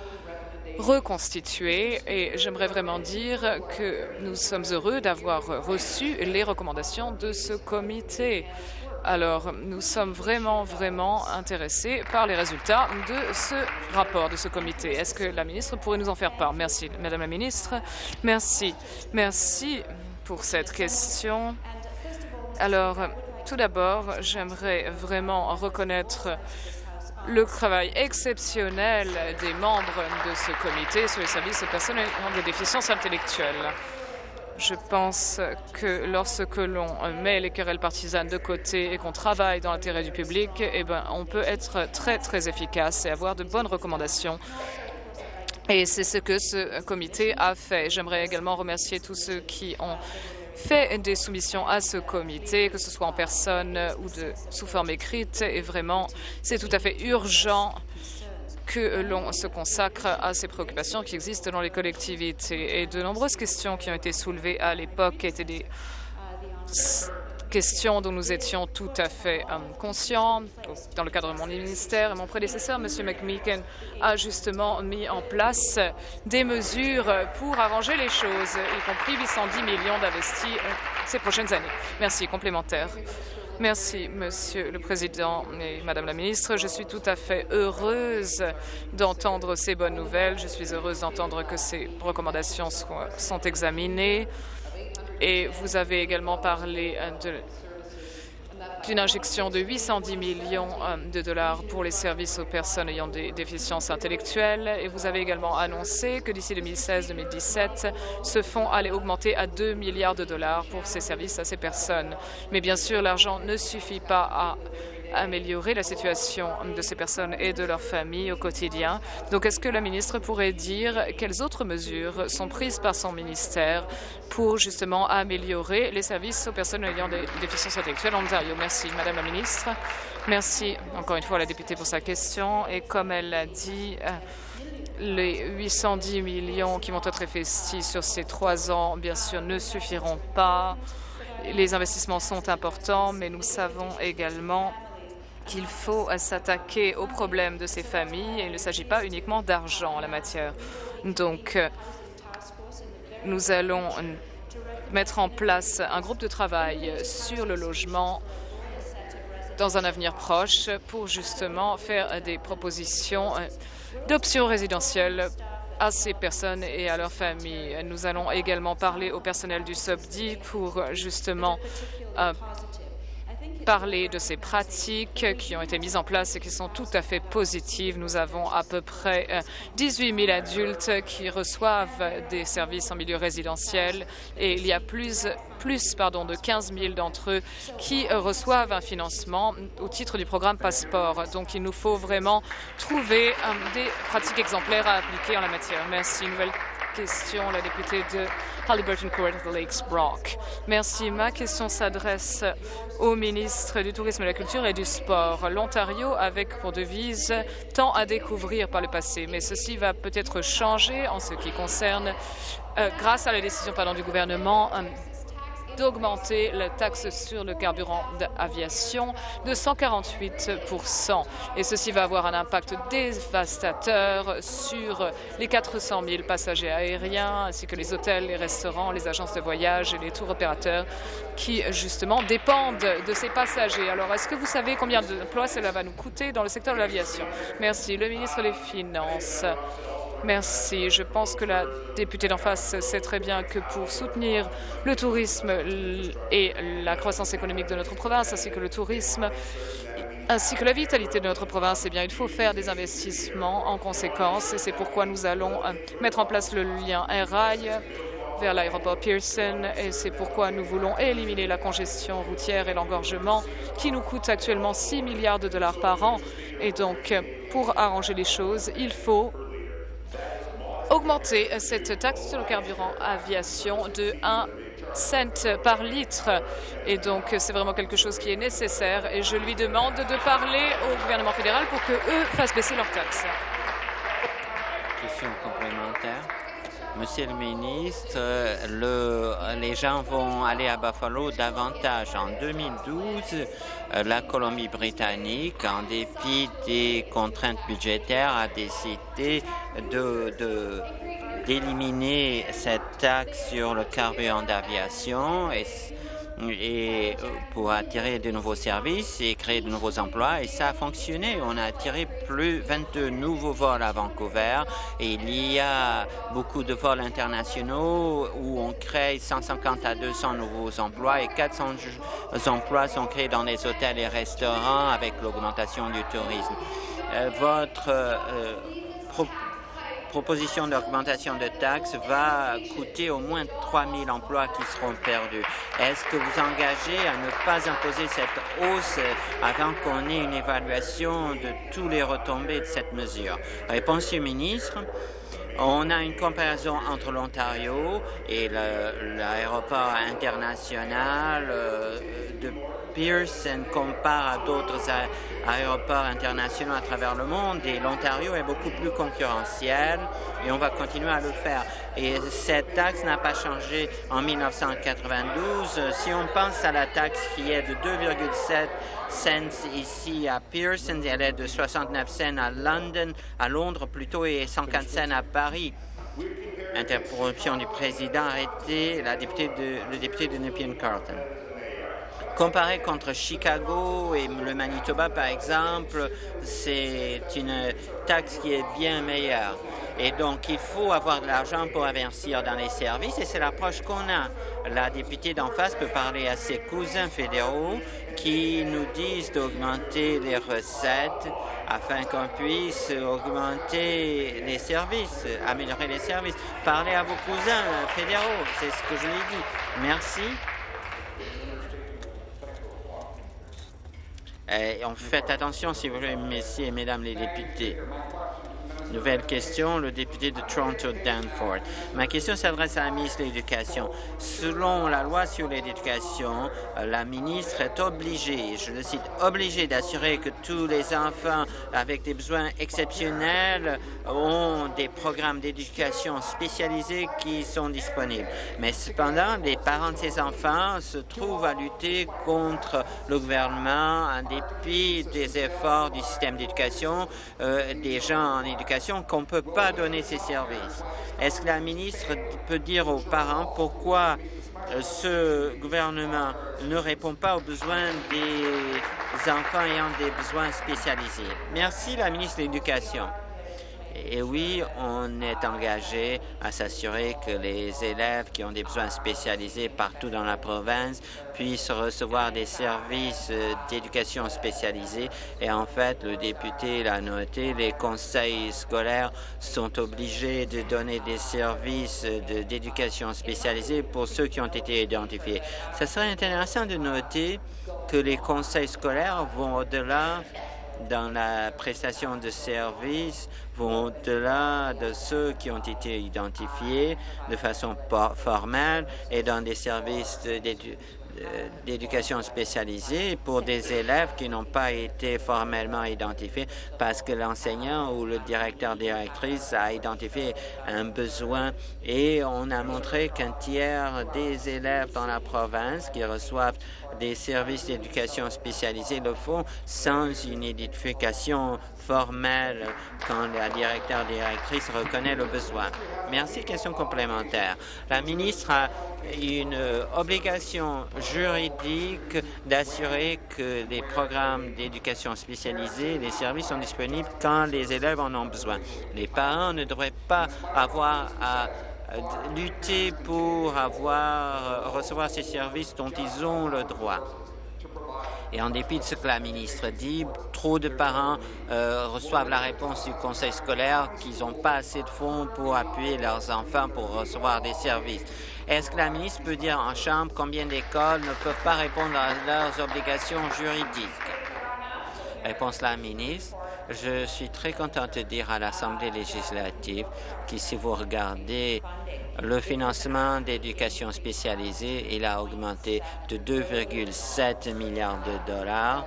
reconstitué et j'aimerais vraiment dire que nous sommes heureux d'avoir reçu les recommandations de ce comité. Alors, nous sommes vraiment intéressés par les résultats de ce rapport, de ce comité. Est-ce que la ministre pourrait nous en faire part? Merci, Madame la ministre. Merci. Merci pour cette question. Alors, tout d'abord, j'aimerais vraiment reconnaître le travail exceptionnel des membres de ce comité sur les services aux personnes ayant des déficiences intellectuelles. Je pense que lorsque l'on met les querelles partisanes de côté et qu'on travaille dans l'intérêt du public, eh bien, on peut être très efficace et avoir de bonnes recommandations. Et c'est ce que ce comité a fait. J'aimerais également remercier tous ceux qui ont fait des soumissions à ce comité, que ce soit en personne ou sous forme écrite. Et vraiment, c'est tout à fait urgent que l'on se consacre à ces préoccupations qui existent dans les collectivités. Et de nombreuses questions qui ont été soulevées à l'époque étaient des questions dont nous étions tout à fait conscients dans le cadre de mon ministère. Et mon prédécesseur, M. McMeekin, a justement mis en place des mesures pour arranger les choses, y compris 810 millions d'investis ces prochaines années. Merci. Complémentaire. Merci, Monsieur le Président et Madame la Ministre. Je suis tout à fait heureuse d'entendre ces bonnes nouvelles. Je suis heureuse d'entendre que ces recommandations sont examinées. Et vous avez également parlé d'une injection de 810 millions de dollars pour les services aux personnes ayant des déficiences intellectuelles. Et vous avez également annoncé que d'ici 2016-2017, ce fonds allait augmenter à 2 milliards de dollars pour ces services à ces personnes. Mais bien sûr, l'argent ne suffit pas à améliorer la situation de ces personnes et de leurs familles au quotidien. Donc, est-ce que la ministre pourrait dire quelles autres mesures sont prises par son ministère pour justement améliorer les services aux personnes ayant des déficiences intellectuelles en Ontario? Merci, Madame la ministre. Merci encore une fois à la députée pour sa question. Et comme elle l'a dit, les 810 millions qui vont être investis sur ces 3 ans, bien sûr, ne suffiront pas. Les investissements sont importants, mais nous savons également qu'il faut s'attaquer aux problèmes de ces familles et il ne s'agit pas uniquement d'argent en la matière. Donc, nous allons mettre en place un groupe de travail sur le logement dans un avenir proche pour justement faire des propositions d'options résidentielles à ces personnes et à leurs familles. Nous allons également parler au personnel du SOPDI pour justement parler de ces pratiques qui ont été mises en place et qui sont tout à fait positives. Nous avons à peu près 18 000 adultes qui reçoivent des services en milieu résidentiel et il y a plus de 15 000 d'entre eux qui reçoivent un financement au titre du programme Passeport. Donc, il nous faut vraiment trouver des pratiques exemplaires à appliquer en la matière. Merci. Nouvelle question, la députée de Haliburton Court Lakes Brock. Merci. Ma question s'adresse au ministre du Tourisme, de la Culture et du Sport. L'Ontario, avec pour devise « tant à découvrir par le passé », mais ceci va peut-être changer en ce qui concerne, grâce à la décision du gouvernement, d'augmenter la taxe sur le carburant d'aviation de 148 %. Et ceci va avoir un impact dévastateur sur les 400 000 passagers aériens, ainsi que les hôtels, les restaurants, les agences de voyage et les tours opérateurs qui, justement, dépendent de ces passagers. Alors, est-ce que vous savez combien d'emplois cela va nous coûter dans le secteur de l'aviation? Merci. Le ministre des Finances. Merci. Je pense que la députée d'en face sait très bien que pour soutenir le tourisme et la croissance économique de notre province, ainsi que le tourisme, ainsi que la vitalité de notre province, eh bien, il faut faire des investissements en conséquence. Et c'est pourquoi nous allons mettre en place le lien air-rail vers l'aéroport Pearson. Et c'est pourquoi nous voulons éliminer la congestion routière et l'engorgement qui nous coûte actuellement 6 milliards de dollars par an. Et donc, pour arranger les choses, il faut augmenter cette taxe sur le carburant aviation de 1 cent par litre. Et donc, c'est vraiment quelque chose qui est nécessaire. Et je lui demande de parler au gouvernement fédéral pour qu'eux fassent baisser leurs taxes. Question complémentaire. Monsieur le ministre, les gens vont aller à Buffalo davantage. En 2012, la Colombie-Britannique, en dépit des contraintes budgétaires, a décidé d'éliminer cette taxe sur le carburant d'aviation et pour attirer de nouveaux services et créer de nouveaux emplois. Et ça a fonctionné. On a attiré 22 nouveaux vols à Vancouver. Et il y a beaucoup de vols internationaux où on crée 150 à 200 nouveaux emplois et 400 emplois sont créés dans les hôtels et restaurants avec l'augmentation du tourisme. Votre proposition d'augmentation de taxes va coûter au moins 3 000 emplois qui seront perdus. Est-ce que vous engagez à ne pas imposer cette hausse avant qu'on ait une évaluation de tous les retombées de cette mesure? Réponse du ministre. On a une comparaison entre l'Ontario et l'aéroport international de Pearson compare à d'autres aéroports internationaux à travers le monde et l'Ontario est beaucoup plus concurrentiel et on va continuer à le faire. Et cette taxe n'a pas changé en 1992. Si on pense à la taxe qui est de 2,7 cents ici à Pearson, elle est de 69 cents à Londres plutôt et 104 cents à Paris. Interruption du président, arrêté le député de Nepean-Carleton. Comparé contre Chicago et le Manitoba, par exemple, c'est une taxe qui est bien meilleure. Et donc, il faut avoir de l'argent pour investir dans les services et c'est l'approche qu'on a. La députée d'en face peut parler à ses cousins fédéraux qui nous disent d'augmenter les recettes afin qu'on puisse augmenter les services, améliorer les services. Parlez à vos cousins fédéraux, c'est ce que je lui dis. Merci. Faites attention, s'il vous plaît, messieurs et mesdames les députés. Nouvelle question, le député de Toronto Danforth. Ma question s'adresse à la ministre de l'Éducation. Selon la loi sur l'éducation, la ministre est obligée, je le cite, obligée d'assurer que tous les enfants avec des besoins exceptionnels ont des programmes d'éducation spécialisés qui sont disponibles. Mais cependant, les parents de ces enfants se trouvent à lutter contre le gouvernement en dépit des efforts du système d'éducation, des gens en éducation qu'on ne peut pas donner ces services. Est-ce que la ministre peut dire aux parents pourquoi ce gouvernement ne répond pas aux besoins des enfants ayant des besoins spécialisés? Merci, la ministre de l'Éducation. Et oui, on est engagé à s'assurer que les élèves qui ont des besoins spécialisés partout dans la province puissent recevoir des services d'éducation spécialisés. Et en fait, le député l'a noté, les conseils scolaires sont obligés de donner des services d'éducation spécialisés pour ceux qui ont été identifiés. Ce serait intéressant de noter que les conseils scolaires vont au-delà dans la prestation de services, vont au-delà de ceux qui ont été identifiés de façon formelle et dans des services d'éducation spécialisée pour des élèves qui n'ont pas été formellement identifiés parce que l'enseignant ou le directrice a identifié un besoin et on a montré qu'un tiers des élèves dans la province qui reçoivent des services d'éducation spécialisés le font sans une identification formelle quand la directrice reconnaît le besoin. Merci. Question complémentaire. La ministre a une obligation juridique d'assurer que les programmes d'éducation spécialisée, les services sont disponibles quand les élèves en ont besoin. Les parents ne devraient pas avoir à lutter pour recevoir ces services dont ils ont le droit. Et en dépit de ce que la ministre dit, trop de parents reçoivent la réponse du conseil scolaire qu'ils n'ont pas assez de fonds pour appuyer leurs enfants pour recevoir des services. Est-ce que la ministre peut dire en Chambre combien d'écoles ne peuvent pas répondre à leurs obligations juridiques? Réponse de la ministre. Je suis très contente de dire à l'Assemblée législative que si vous regardez le financement d'éducation spécialisée, il a augmenté de 2,7 milliards de dollars.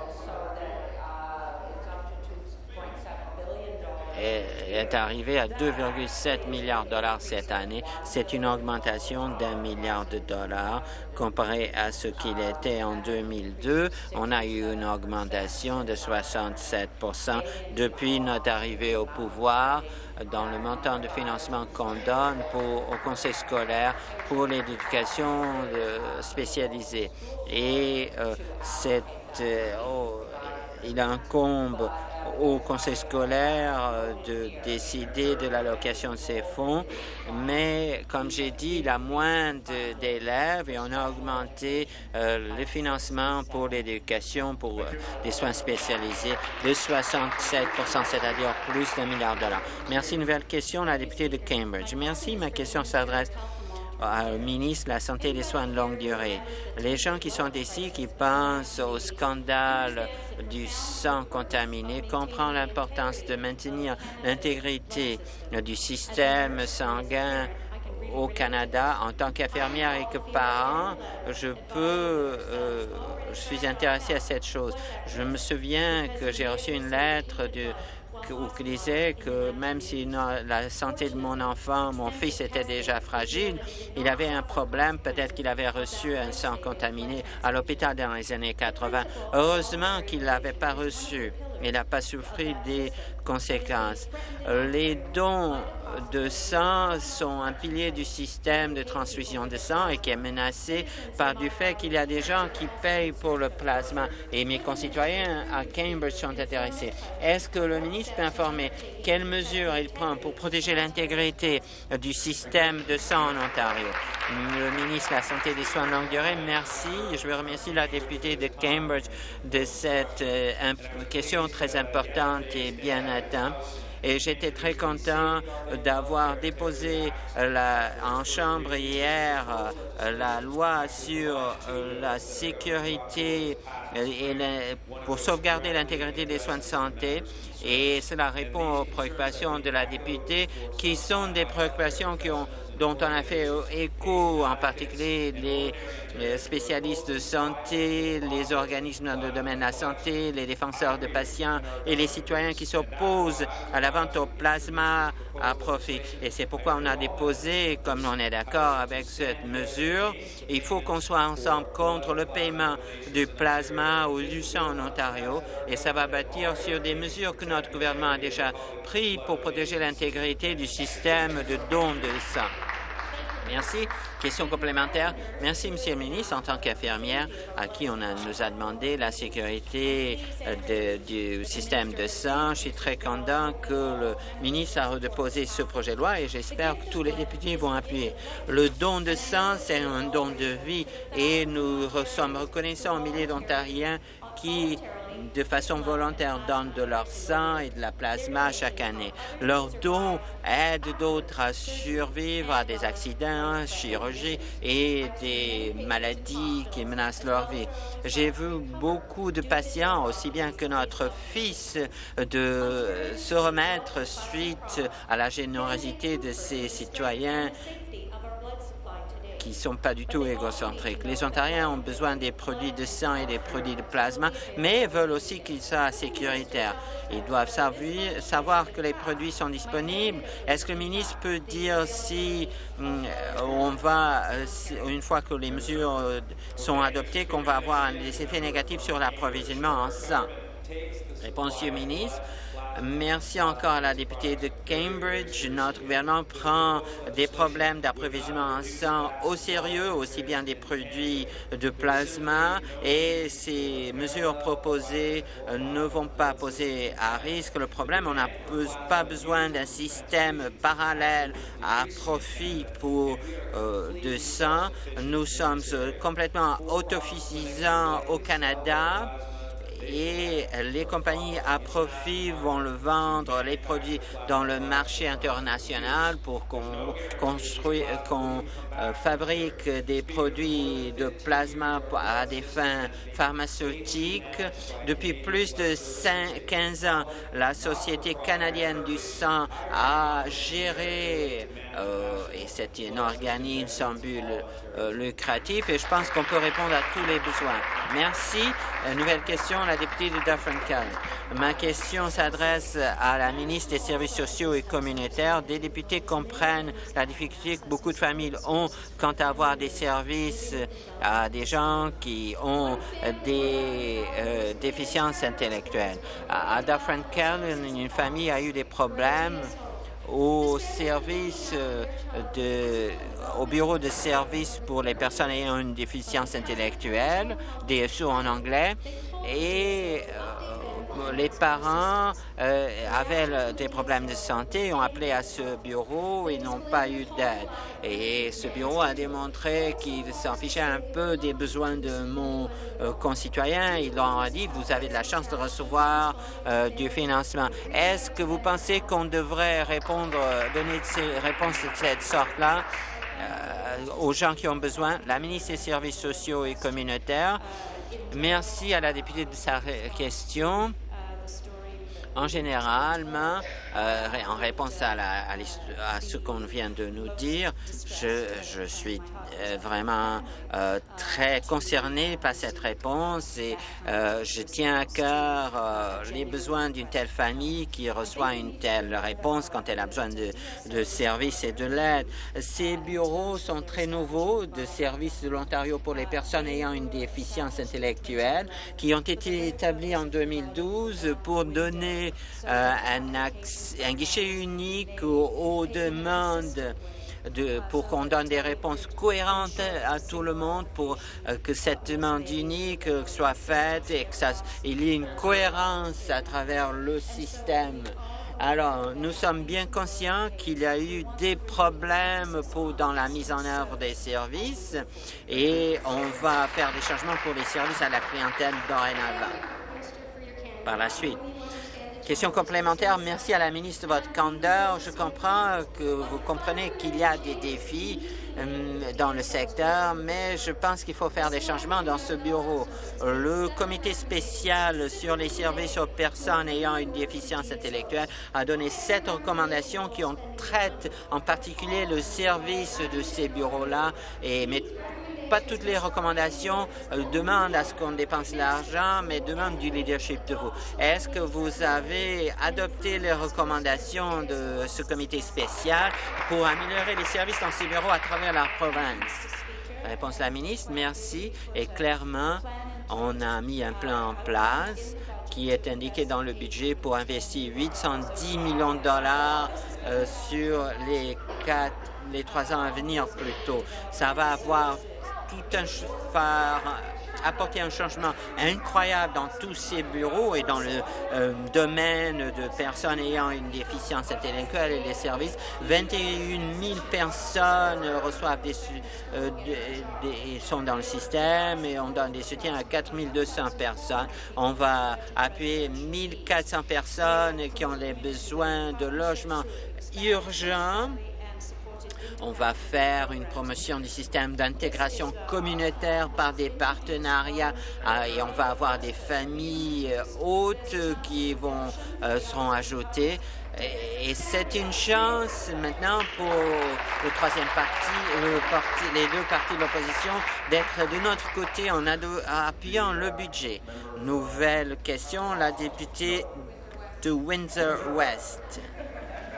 Est arrivé à 2,7 milliards de dollars cette année. C'est une augmentation d'1 milliard de dollars comparé à ce qu'il était en 2002. On a eu une augmentation de 67 % depuis notre arrivée au pouvoir dans le montant de financement qu'on donne au conseil scolaire pour l'éducation spécialisée. Et il incombe au conseil scolaire de décider de l'allocation de ces fonds, mais comme j'ai dit, il y a moins d'élèves et on a augmenté le financement pour l'éducation, pour les soins spécialisés de 67 %, c'est-à-dire plus d'1 milliard de dollars. Merci. Nouvelle question, la députée de Cambridge. Merci. Ma question s'adresse au ministre de la Santé et des Soins de longue durée. Les gens qui sont ici, qui pensent au scandale du sang contaminé, comprennent l'importance de maintenir l'intégrité du système sanguin au Canada. En tant qu'infirmière et que parent, je suis intéressé à cette chose. Je me souviens que j'ai reçu une lettre qui disait que même si la santé de mon enfant, mon fils était déjà fragile, il avait un problème, peut-être qu'il avait reçu un sang contaminé à l'hôpital dans les années 80. Heureusement qu'il ne l'avait pas reçu. Il n'a pas souffert des conséquences. Les dons de sang sont un pilier du système de transfusion de sang et qui est menacé par du fait qu'il y a des gens qui payent pour le plasma. Et mes concitoyens à Cambridge sont intéressés. Est-ce que le ministre peut informer quelles mesures il prend pour protéger l'intégrité du système de sang en Ontario? Le ministre de la Santé et des Soins de longue durée, merci. Je veux remercier la députée de Cambridge de cette question très importante et bien atteinte. Et j'étais très content d'avoir déposé en Chambre hier la loi sur la sécurité pour sauvegarder l'intégrité des soins de santé. Et cela répond aux préoccupations de la députée, qui sont des préoccupations dont on a fait écho, en particulier les spécialistes de santé, les organismes dans le domaine de la santé, les défenseurs de patients et les citoyens qui s'opposent à la vente au plasma à profit. Et c'est pourquoi on a déposé, comme on est d'accord avec cette mesure, il faut qu'on soit ensemble contre le paiement du plasma ou du sang en Ontario, et ça va bâtir sur des mesures que notre gouvernement a déjà prises pour protéger l'intégrité du système de don de sang. Merci. Question complémentaire. Merci, Monsieur le ministre. En tant qu'infirmière, à qui nous a demandé la sécurité du système de sang, je suis très content que le ministre a redéposé ce projet de loi et j'espère que tous les députés vont appuyer. Le don de sang, c'est un don de vie et nous sommes reconnaissants aux milliers d'Ontariens qui, de façon volontaire, donnent de leur sang et de la plasma chaque année. Leur don aide d'autres à survivre à des accidents, chirurgie et des maladies qui menacent leur vie. J'ai vu beaucoup de patients, aussi bien que notre fils, de se remettre suite à la générosité de ces citoyens qui ne sont pas du tout égocentriques. Les Ontariens ont besoin des produits de sang et des produits de plasma, mais veulent aussi qu'ils soient sécuritaires. Ils doivent savoir que les produits sont disponibles. Est-ce que le ministre peut dire si une fois que les mesures sont adoptées, qu'on va avoir des effets négatifs sur l'approvisionnement en sang? Réponse du ministre. Merci encore à la députée de Cambridge. Notre gouvernement prend des problèmes d'approvisionnement en sang au sérieux, aussi bien des produits de plasma, et ces mesures proposées ne vont pas poser à risque le problème. On n'a pas besoin d'un système parallèle à profit pour de sang. Nous sommes complètement autosuffisants au Canada et les compagnies à profit vont le vendre, les produits, dans le marché international pour qu'on fabrique des produits de plasma à des fins pharmaceutiques. Depuis plus de 15 ans, la Société canadienne du sang a géré, et c'est un organisme sans but lucratif, et je pense qu'on peut répondre à tous les besoins. Merci. Nouvelle question, la députée de Dufferin-Caledon. Ma question s'adresse à la ministre des Services sociaux et communautaires. Des députés comprennent la difficulté que beaucoup de familles ont quant à avoir des services à des gens qui ont des déficiences intellectuelles. À Dufferin-Caledon, une famille a eu des problèmes au bureau de service pour les personnes ayant une déficience intellectuelle, DSO en anglais, et les parents avaient des problèmes de santé, ont appelé à ce bureau et n'ont pas eu d'aide. Et ce bureau a démontré qu'il s'en fichait un peu des besoins de mon concitoyen. Il leur a dit, vous avez de la chance de recevoir du financement. Est-ce que vous pensez qu'on devrait donner des réponses de cette sorte-là aux gens qui ont besoin? La ministre des Services sociaux et communautaires. Merci à la députée de sa question. En général, en réponse à ce qu'on vient de nous dire, je suis vraiment très concerné par cette réponse et je tiens à cœur les besoins d'une telle famille qui reçoit une telle réponse quand elle a besoin de services et de l'aide. Ces bureaux sont très nouveaux de services de l'Ontario pour les personnes ayant une déficience intellectuelle qui ont été établis en 2012 pour donner un guichet unique aux demandes pour qu'on donne des réponses cohérentes à tout le monde, pour que cette demande unique soit faite et qu'il y ait une cohérence à travers le système. Alors, nous sommes bien conscients qu'il y a eu des problèmes dans la mise en œuvre des services et on va faire des changements pour les services à la clientèle dorénavant. Par la suite. Question complémentaire. Merci à la ministre de votre candeur. Je comprends que vous comprenez qu'il y a des défis dans le secteur, mais je pense qu'il faut faire des changements dans ce bureau. Le comité spécial sur les services aux personnes ayant une déficience intellectuelle a donné 7 recommandations qui traitent en particulier le service de ces bureaux-là, mais pas toutes les recommandations demandent à ce qu'on dépense l'argent, mais demandent du leadership de vous. Est-ce que vous avez adopté les recommandations de ce comité spécial pour améliorer les services dans ces bureaux à travers la province? Réponse de la ministre, merci. Et clairement, on a mis un plan en place qui est indiqué dans le budget pour investir 810 millions de dollars sur les 3 ans à venir plutôt. Ça va avoir apporter un changement incroyable dans tous ces bureaux et dans le domaine de personnes ayant une déficience intellectuelle et les services. 21 000 personnes reçoivent sont dans le système et on donne des soutiens à 4 200 personnes. On va appuyer 1 400 personnes qui ont des besoins de logement urgents. On va faire une promotion du système d'intégration communautaire par des partenariats et on va avoir des familles hautes qui seront ajoutées. Et c'est une chance maintenant pour le troisième parti, les deux partis de l'opposition, d'être de notre côté en appuyant le budget. Nouvelle question, la députée de Windsor-West.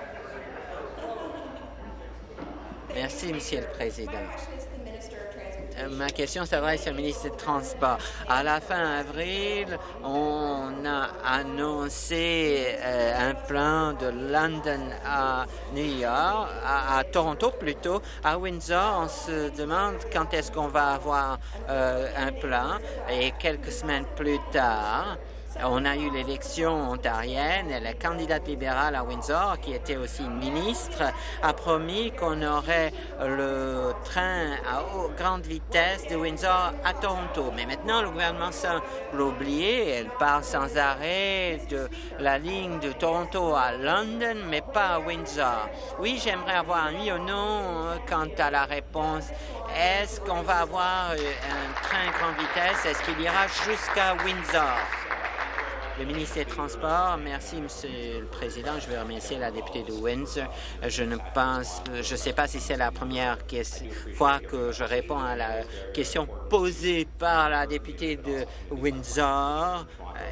Merci, Monsieur le Président. Ma question s'adresse au ministre des Transports. À la fin avril, on a annoncé un plan de London à New York, à Toronto plutôt. À Windsor, on se demande quand est-ce qu'on va avoir un plan. Et quelques semaines plus tard, on a eu l'élection ontarienne et la candidate libérale à Windsor, qui était aussi ministre, a promis qu'on aurait le train à grande vitesse de Windsor à Toronto. Mais maintenant, le gouvernement semble l'oublier. Elle parle sans arrêt de la ligne de Toronto à London, mais pas à Windsor. Oui, j'aimerais avoir un oui ou non quant à la réponse. Est-ce qu'on va avoir un train à grande vitesse? Est-ce qu'il ira jusqu'à Windsor? Le ministre des Transports, merci, Monsieur le Président. Je veux remercier la députée de Windsor. Je ne sais pas si c'est la première fois que je réponds à la question posée par la députée de Windsor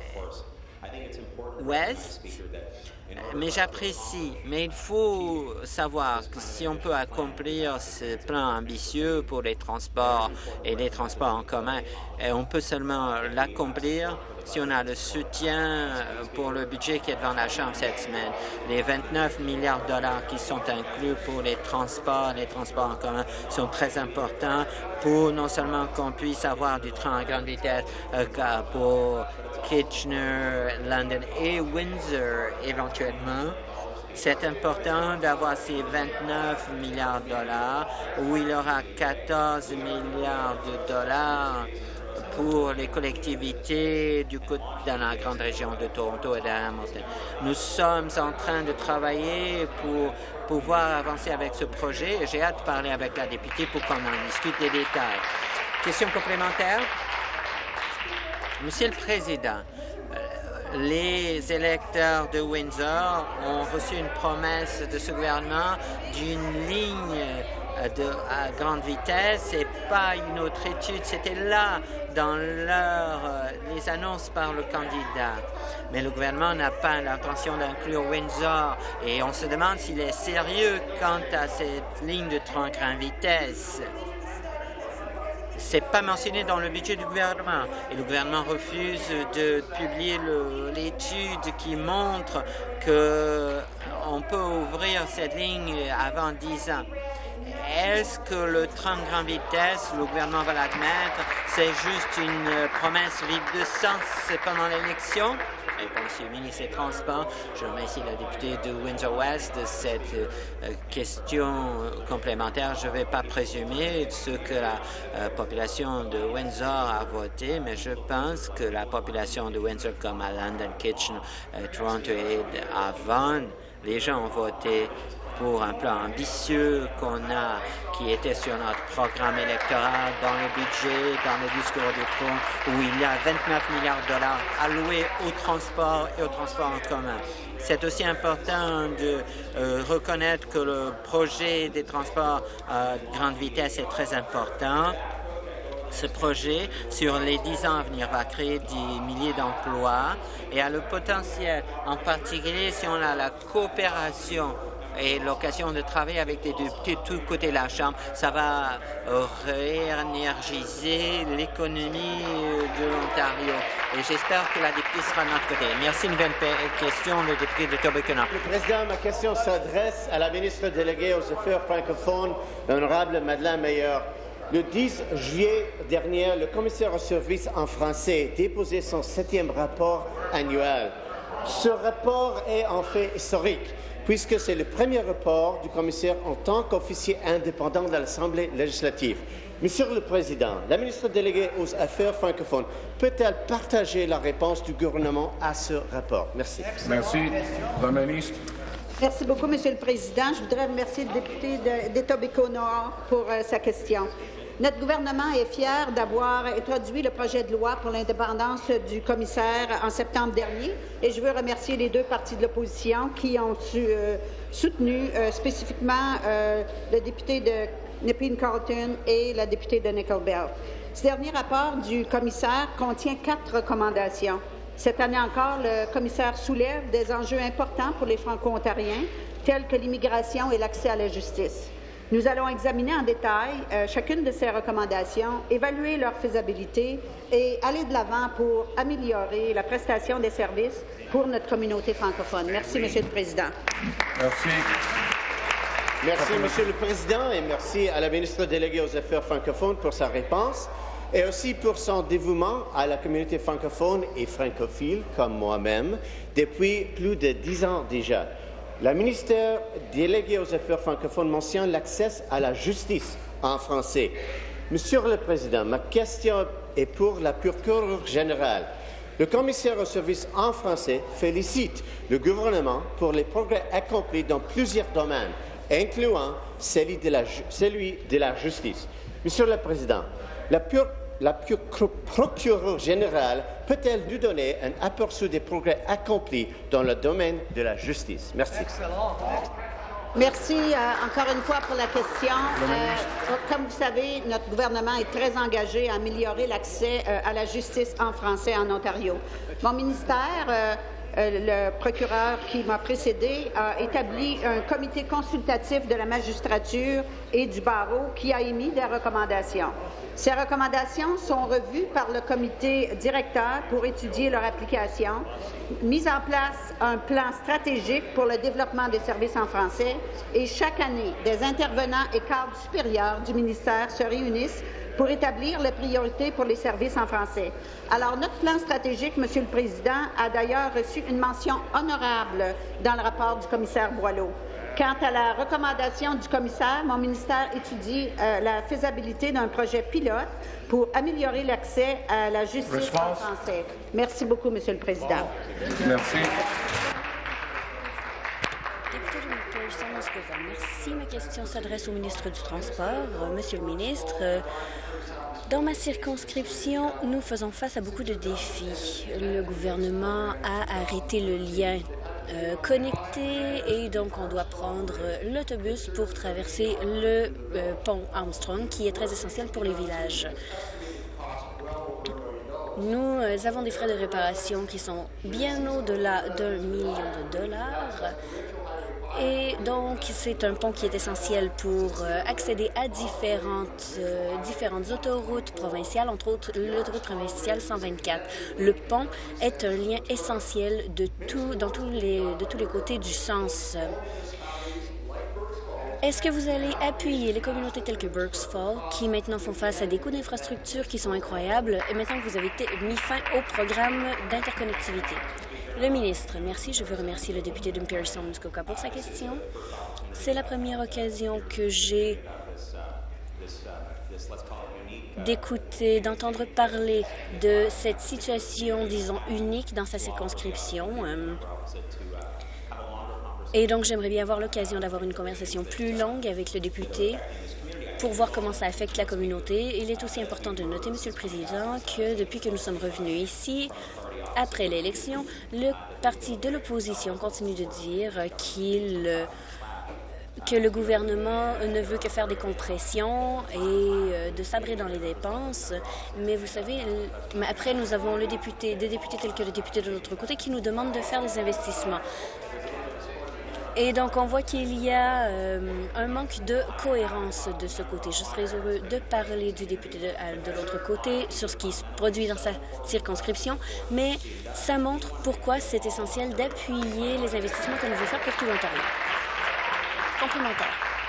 West. Mais j'apprécie. Mais il faut savoir que si on peut accomplir ce plan ambitieux pour les transports et les transports en commun, on peut seulement l'accomplir si on a le soutien pour le budget qui est devant la Chambre cette semaine. Les 29 milliards de dollars qui sont inclus pour les transports en commun sont très importants pour non seulement qu'on puisse avoir du train à grande vitesse pour Kitchener, London et Windsor éventuellement. C'est important d'avoir ces 29 milliards de dollars où il y aura 14 milliards de dollars pour les collectivités dans la grande région de Toronto et de Hamilton. Nous sommes en train de travailler pour pouvoir avancer avec ce projet et j'ai hâte de parler avec la députée pour qu'on en discute des détails. Question complémentaire? Monsieur le Président, les électeurs de Windsor ont reçu une promesse de ce gouvernement d'une ligne à grande vitesse et pas une autre étude. C'était là dans les annonces par le candidat. Mais le gouvernement n'a pas l'intention d'inclure Windsor et on se demande s'il est sérieux quant à cette ligne de train à grande vitesse. C'est pas mentionné dans le budget du gouvernement et le gouvernement refuse de publier l'étude qui montre qu'on peut ouvrir cette ligne avant 10 ans. Est-ce que le train de grande vitesse, le gouvernement va l'admettre, c'est juste une promesse vide de sens pendant l'élection? Monsieur le ministre des Transports, je remercie la députée de Windsor-West de cette question complémentaire. Je ne vais pas présumer de ce que la population de Windsor a voté, mais je pense que la population de Windsor, comme à London, Kitchener, Toronto et à Vaughan, les gens ont voté pour un plan ambitieux qui était sur notre programme électoral, dans le budget, dans le discours du trône, où il y a 29 milliards de dollars alloués au transport et au transport en commun. C'est aussi important de reconnaître que le projet des transports à grande vitesse est très important. Ce projet, sur les 10 ans à venir, va créer des milliers d'emplois et a le potentiel, en particulier si on a la coopération et l'occasion de travailler avec des députés de tous côtés de la Chambre, ça va réénergiser l'économie de l'Ontario. Et j'espère que la députée sera de notre côté. Merci. Une nouvelle question, le député de Tobiconor. Le Président, ma question s'adresse à la ministre déléguée aux Affaires francophones, l'honorable Madeleine Meilleur. Le 10 juillet dernier, le commissaire aux services en français a déposé son 7e rapport annuel. Ce rapport est en fait historique, puisque c'est le premier rapport du commissaire en tant qu'officier indépendant de l'Assemblée législative. Monsieur le Président, la ministre déléguée aux Affaires francophones peut-elle partager la réponse du gouvernement à ce rapport? Merci. Merci. La ministre. Merci beaucoup, Monsieur le Président. Je voudrais remercier le député d'Etobicoke-Nord pour sa question. Notre gouvernement est fier d'avoir introduit le projet de loi pour l'indépendance du commissaire en septembre dernier et je veux remercier les deux partis de l'opposition qui ont soutenu spécifiquement le député de Nepean-Carleton et la députée de Nickel Bell. Ce dernier rapport du commissaire contient 4 recommandations. Cette année encore, le commissaire soulève des enjeux importants pour les Franco-Ontariens, tels que l'immigration et l'accès à la justice. Nous allons examiner en détail chacune de ces recommandations, évaluer leur faisabilité et aller de l'avant pour améliorer la prestation des services pour notre communauté francophone. Merci, Monsieur le Président. Merci. Merci, Monsieur le Président, et merci à la ministre déléguée aux Affaires francophones pour sa réponse et aussi pour son dévouement à la communauté francophone et francophile, comme moi-même, depuis plus de 10 ans déjà. La ministre déléguée aux Affaires francophones mentionne l'accès à la justice en français. Monsieur le Président, ma question est pour la procureure générale. Le commissaire aux services en français félicite le gouvernement pour les progrès accomplis dans plusieurs domaines, incluant celui de la justice. Monsieur le Président, la procureure générale peut-elle nous donner un aperçu des progrès accomplis dans le domaine de la justice? Merci. Merci encore une fois pour la question. Comme vous savez, notre gouvernement est très engagé à améliorer l'accès à la justice en français en Ontario. Mon ministère, le procureur qui m'a précédé, a établi un comité consultatif de la magistrature et du barreau qui a émis des recommandations. Ces recommandations sont revues par le comité directeur pour étudier leur application, mise en place un plan stratégique pour le développement des services en français et chaque année, des intervenants et cadres supérieurs du ministère se réunissent pour établir les priorités pour les services en français. Alors, notre plan stratégique, Monsieur le Président, a d'ailleurs reçu une mention honorable dans le rapport du commissaire Boileau. Quant à la recommandation du commissaire, mon ministère étudie la faisabilité d'un projet pilote pour améliorer l'accès à la justice en français. Merci beaucoup, Monsieur le Président. Merci. Merci. Ma question s'adresse au ministre du Transport. Monsieur le ministre, dans ma circonscription, nous faisons face à beaucoup de défis. Le gouvernement a arrêté le lien connecté et donc on doit prendre l'autobus pour traverser le pont Armstrong qui est très essentiel pour les villages. Nous avons des frais de réparation qui sont bien au-delà d'1 million de dollars. Et donc, c'est un pont qui est essentiel pour accéder à différentes autoroutes provinciales, entre autres l'autoroute provinciale 124. Le pont est un lien essentiel de tous les côtés du sens. Est-ce que vous allez appuyer les communautés telles que Burkes Falls, qui maintenant font face à des coûts d'infrastructure qui sont incroyables, et maintenant que vous avez mis fin au programme d'interconnectivité? Le ministre, merci. Je veux remercier le député de Pearson-Muskoka pour sa question. C'est la première occasion que j'ai d'entendre parler de cette situation, disons, unique dans sa circonscription. Et donc, j'aimerais bien avoir l'occasion d'avoir une conversation plus longue avec le député pour voir comment ça affecte la communauté. Il est aussi important de noter, Monsieur le Président, que depuis que nous sommes revenus ici, après l'élection, le parti de l'opposition continue de dire que le gouvernement ne veut que faire des compressions et de sabrer dans les dépenses. Mais vous savez, après, nous avons des députés tels que le député de l'autre côté qui nous demandent de faire des investissements. Et donc, on voit qu'il y a un manque de cohérence de ce côté. Je serais heureux de parler du député de l'autre côté sur ce qui se produit dans sa circonscription, mais ça montre pourquoi c'est essentiel d'appuyer les investissements que nous voulons faire pour tout l'Ontario. Complémentaire.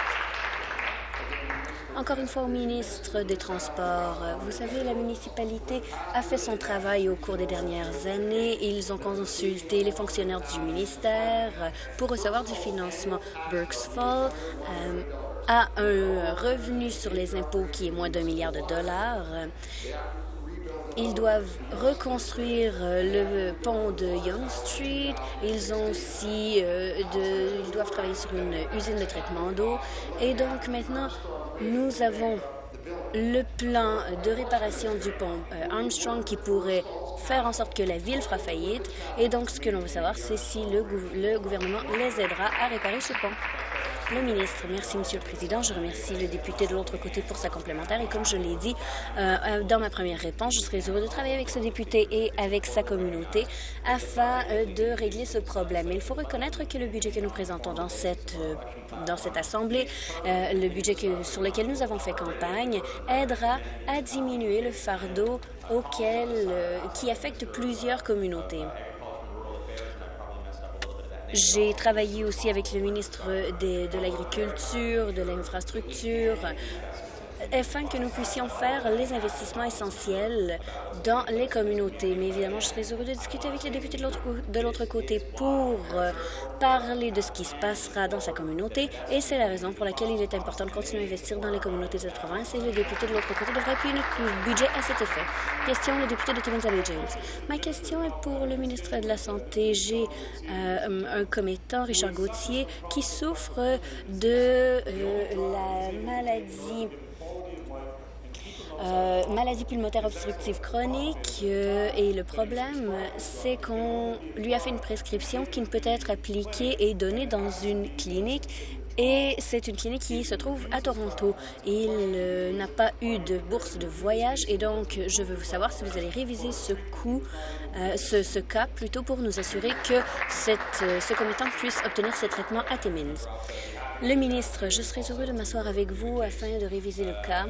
Encore une fois au ministre des Transports. Vous savez, la municipalité a fait son travail au cours des dernières années. Ils ont consulté les fonctionnaires du ministère pour recevoir du financement. Burkes Falls a un revenu sur les impôts qui est moins d'1 milliard de dollars. Ils doivent reconstruire le pont de Yonge Street. Ils ont aussi ils doivent travailler sur une usine de traitement d'eau. Et donc maintenant, nous avons le plan de réparation du pont Armstrong qui pourrait faire en sorte que la ville fera faillite. Et donc, ce que l'on veut savoir, c'est si le gouvernement les aidera à réparer ce pont. Le ministre. Merci, Monsieur le Président. Je remercie le député de l'autre côté pour sa complémentaire. Et comme je l'ai dit dans ma première réponse, je serais heureux de travailler avec ce député et avec sa communauté afin de régler ce problème. Il faut reconnaître que le budget que nous présentons dans cette Assemblée, le budget sur lequel nous avons fait campagne, aidera à diminuer le fardeau qui affecte plusieurs communautés. J'ai travaillé aussi avec le ministre de l'Agriculture, de l'Infrastructure, afin que nous puissions faire les investissements essentiels dans les communautés. Mais évidemment, je serais heureux de discuter avec les députés de l'autre côté pour parler de ce qui se passera dans sa communauté. Et c'est la raison pour laquelle il est important de continuer à investir dans les communautés de cette province. Et le député de l'autre côté devrait appuyer notre budget à cet effet. Question, le député de Timmins Valley James. Ma question est pour le ministre de la Santé. J'ai un commettant, Richard Gauthier, qui souffre de la maladie pulmonaire obstructive chronique et le problème, c'est qu'on lui a fait une prescription qui ne peut être appliquée et donnée dans une clinique. Et c'est une clinique qui se trouve à Toronto. Il n'a pas eu de bourse de voyage et donc je veux savoir si vous allez réviser ce cas plutôt pour nous assurer que ce commettant puisse obtenir ses traitements à Timmins. Le ministre, je serais heureux de m'asseoir avec vous afin de réviser le cas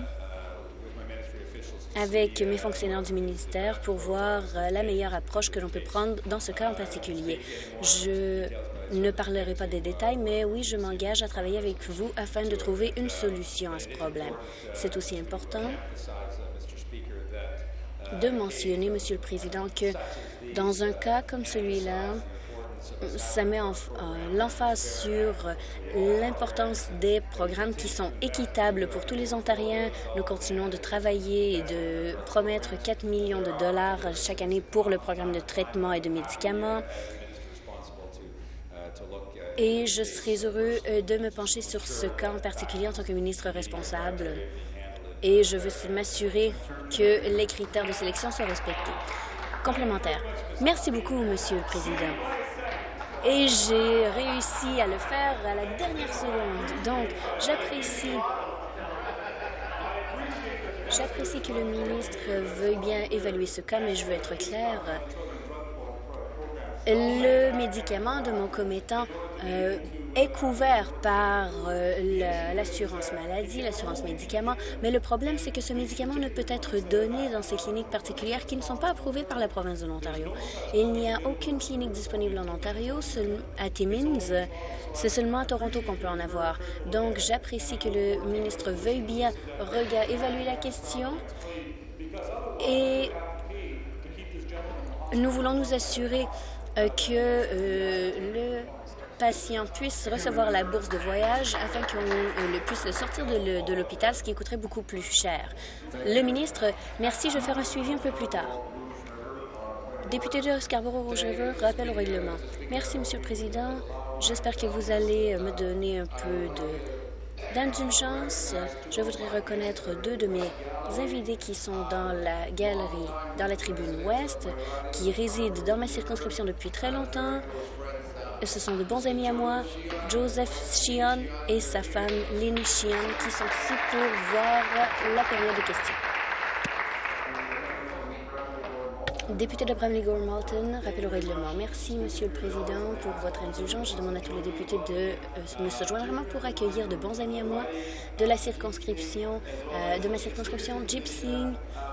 avec mes fonctionnaires du ministère pour voir la meilleure approche que l'on peut prendre dans ce cas en particulier. Je ne parlerai pas des détails, mais oui, je m'engage à travailler avec vous afin de trouver une solution à ce problème. C'est aussi important de mentionner, Monsieur le Président, que dans un cas comme celui-là, ça met l'emphase sur l'importance des programmes qui sont équitables pour tous les Ontariens. Nous continuons de travailler et de promettre 4 millions de dollars chaque année pour le programme de traitement et de médicaments. Et je serais heureux de me pencher sur ce cas en particulier en tant que ministre responsable. Et je veux m'assurer que les critères de sélection soient respectés. Complémentaire. Merci beaucoup, Monsieur le Président. Et j'ai réussi à le faire à la dernière seconde. Donc, j'apprécie que le ministre veuille bien évaluer ce cas, mais je veux être claire. Le médicament de mon commettant est couvert par l'assurance maladie, l'assurance médicaments, mais le problème, c'est que ce médicament ne peut être donné dans ces cliniques particulières qui ne sont pas approuvées par la province de l'Ontario. Il n'y a aucune clinique disponible en Ontario, à Timmins. C'est seulement à Toronto qu'on peut en avoir. Donc, j'apprécie que le ministre veuille bien évaluer la question et nous voulons nous assurer que le patient puisse recevoir la bourse de voyage afin qu'on puisse le sortir de l'hôpital, ce qui coûterait beaucoup plus cher. Le ministre, merci, je vais faire un suivi un peu plus tard. Député de Scarborough-Rouge River, rappel au règlement. Merci, Monsieur le Président. J'espère que vous allez me donner un peu d'indulgence. Je voudrais reconnaître deux de mes invités qui sont dans la galerie, dans la tribune ouest, qui résident dans ma circonscription depuis très longtemps. Ce sont de bons amis à moi, Joseph Sheehan et sa femme Lynn Sheehan, qui sont ici pour voir la période de questions. Député de Bramley-Gore-Malton, rappel au règlement. Merci, Monsieur le Président, pour votre indulgence. Je demande à tous les députés de me se joindre à moi pour accueillir de bons amis à moi de la circonscription, de ma circonscription, Jeep Singh,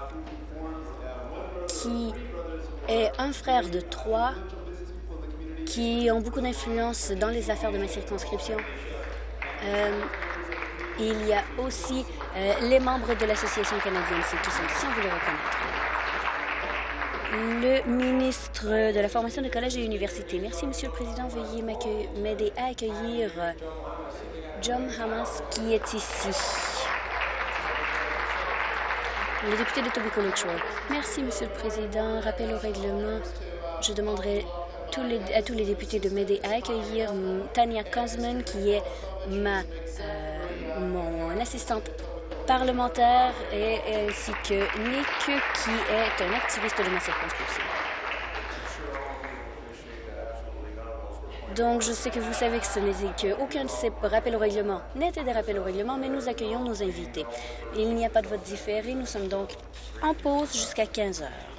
qui est un frère de 3 qui ont beaucoup d'influence dans les affaires de ma circonscription. Il y a aussi les membres de l'Association canadienne qui sont ici, on veut les reconnaître. Le ministre de la Formation de collèges et universités. Merci, Monsieur le Président. Veuillez m'aider à accueillir John Hamas, qui est ici. Le député de Etobicoke Lakeshore. Merci, Monsieur le Président. Rappel au règlement. Je demanderai à tous les députés de m'aider à accueillir Tania Cosman, qui est mon assistante parlementaire, et ainsi que Nick, qui est un activiste de ma circonscription. Donc, je sais que vous savez que ce n'était qu'aucun de ces rappels au règlement n'était des rappels au règlement, mais nous accueillons nos invités. Il n'y a pas de vote différé. Nous sommes donc en pause jusqu'à 15 heures.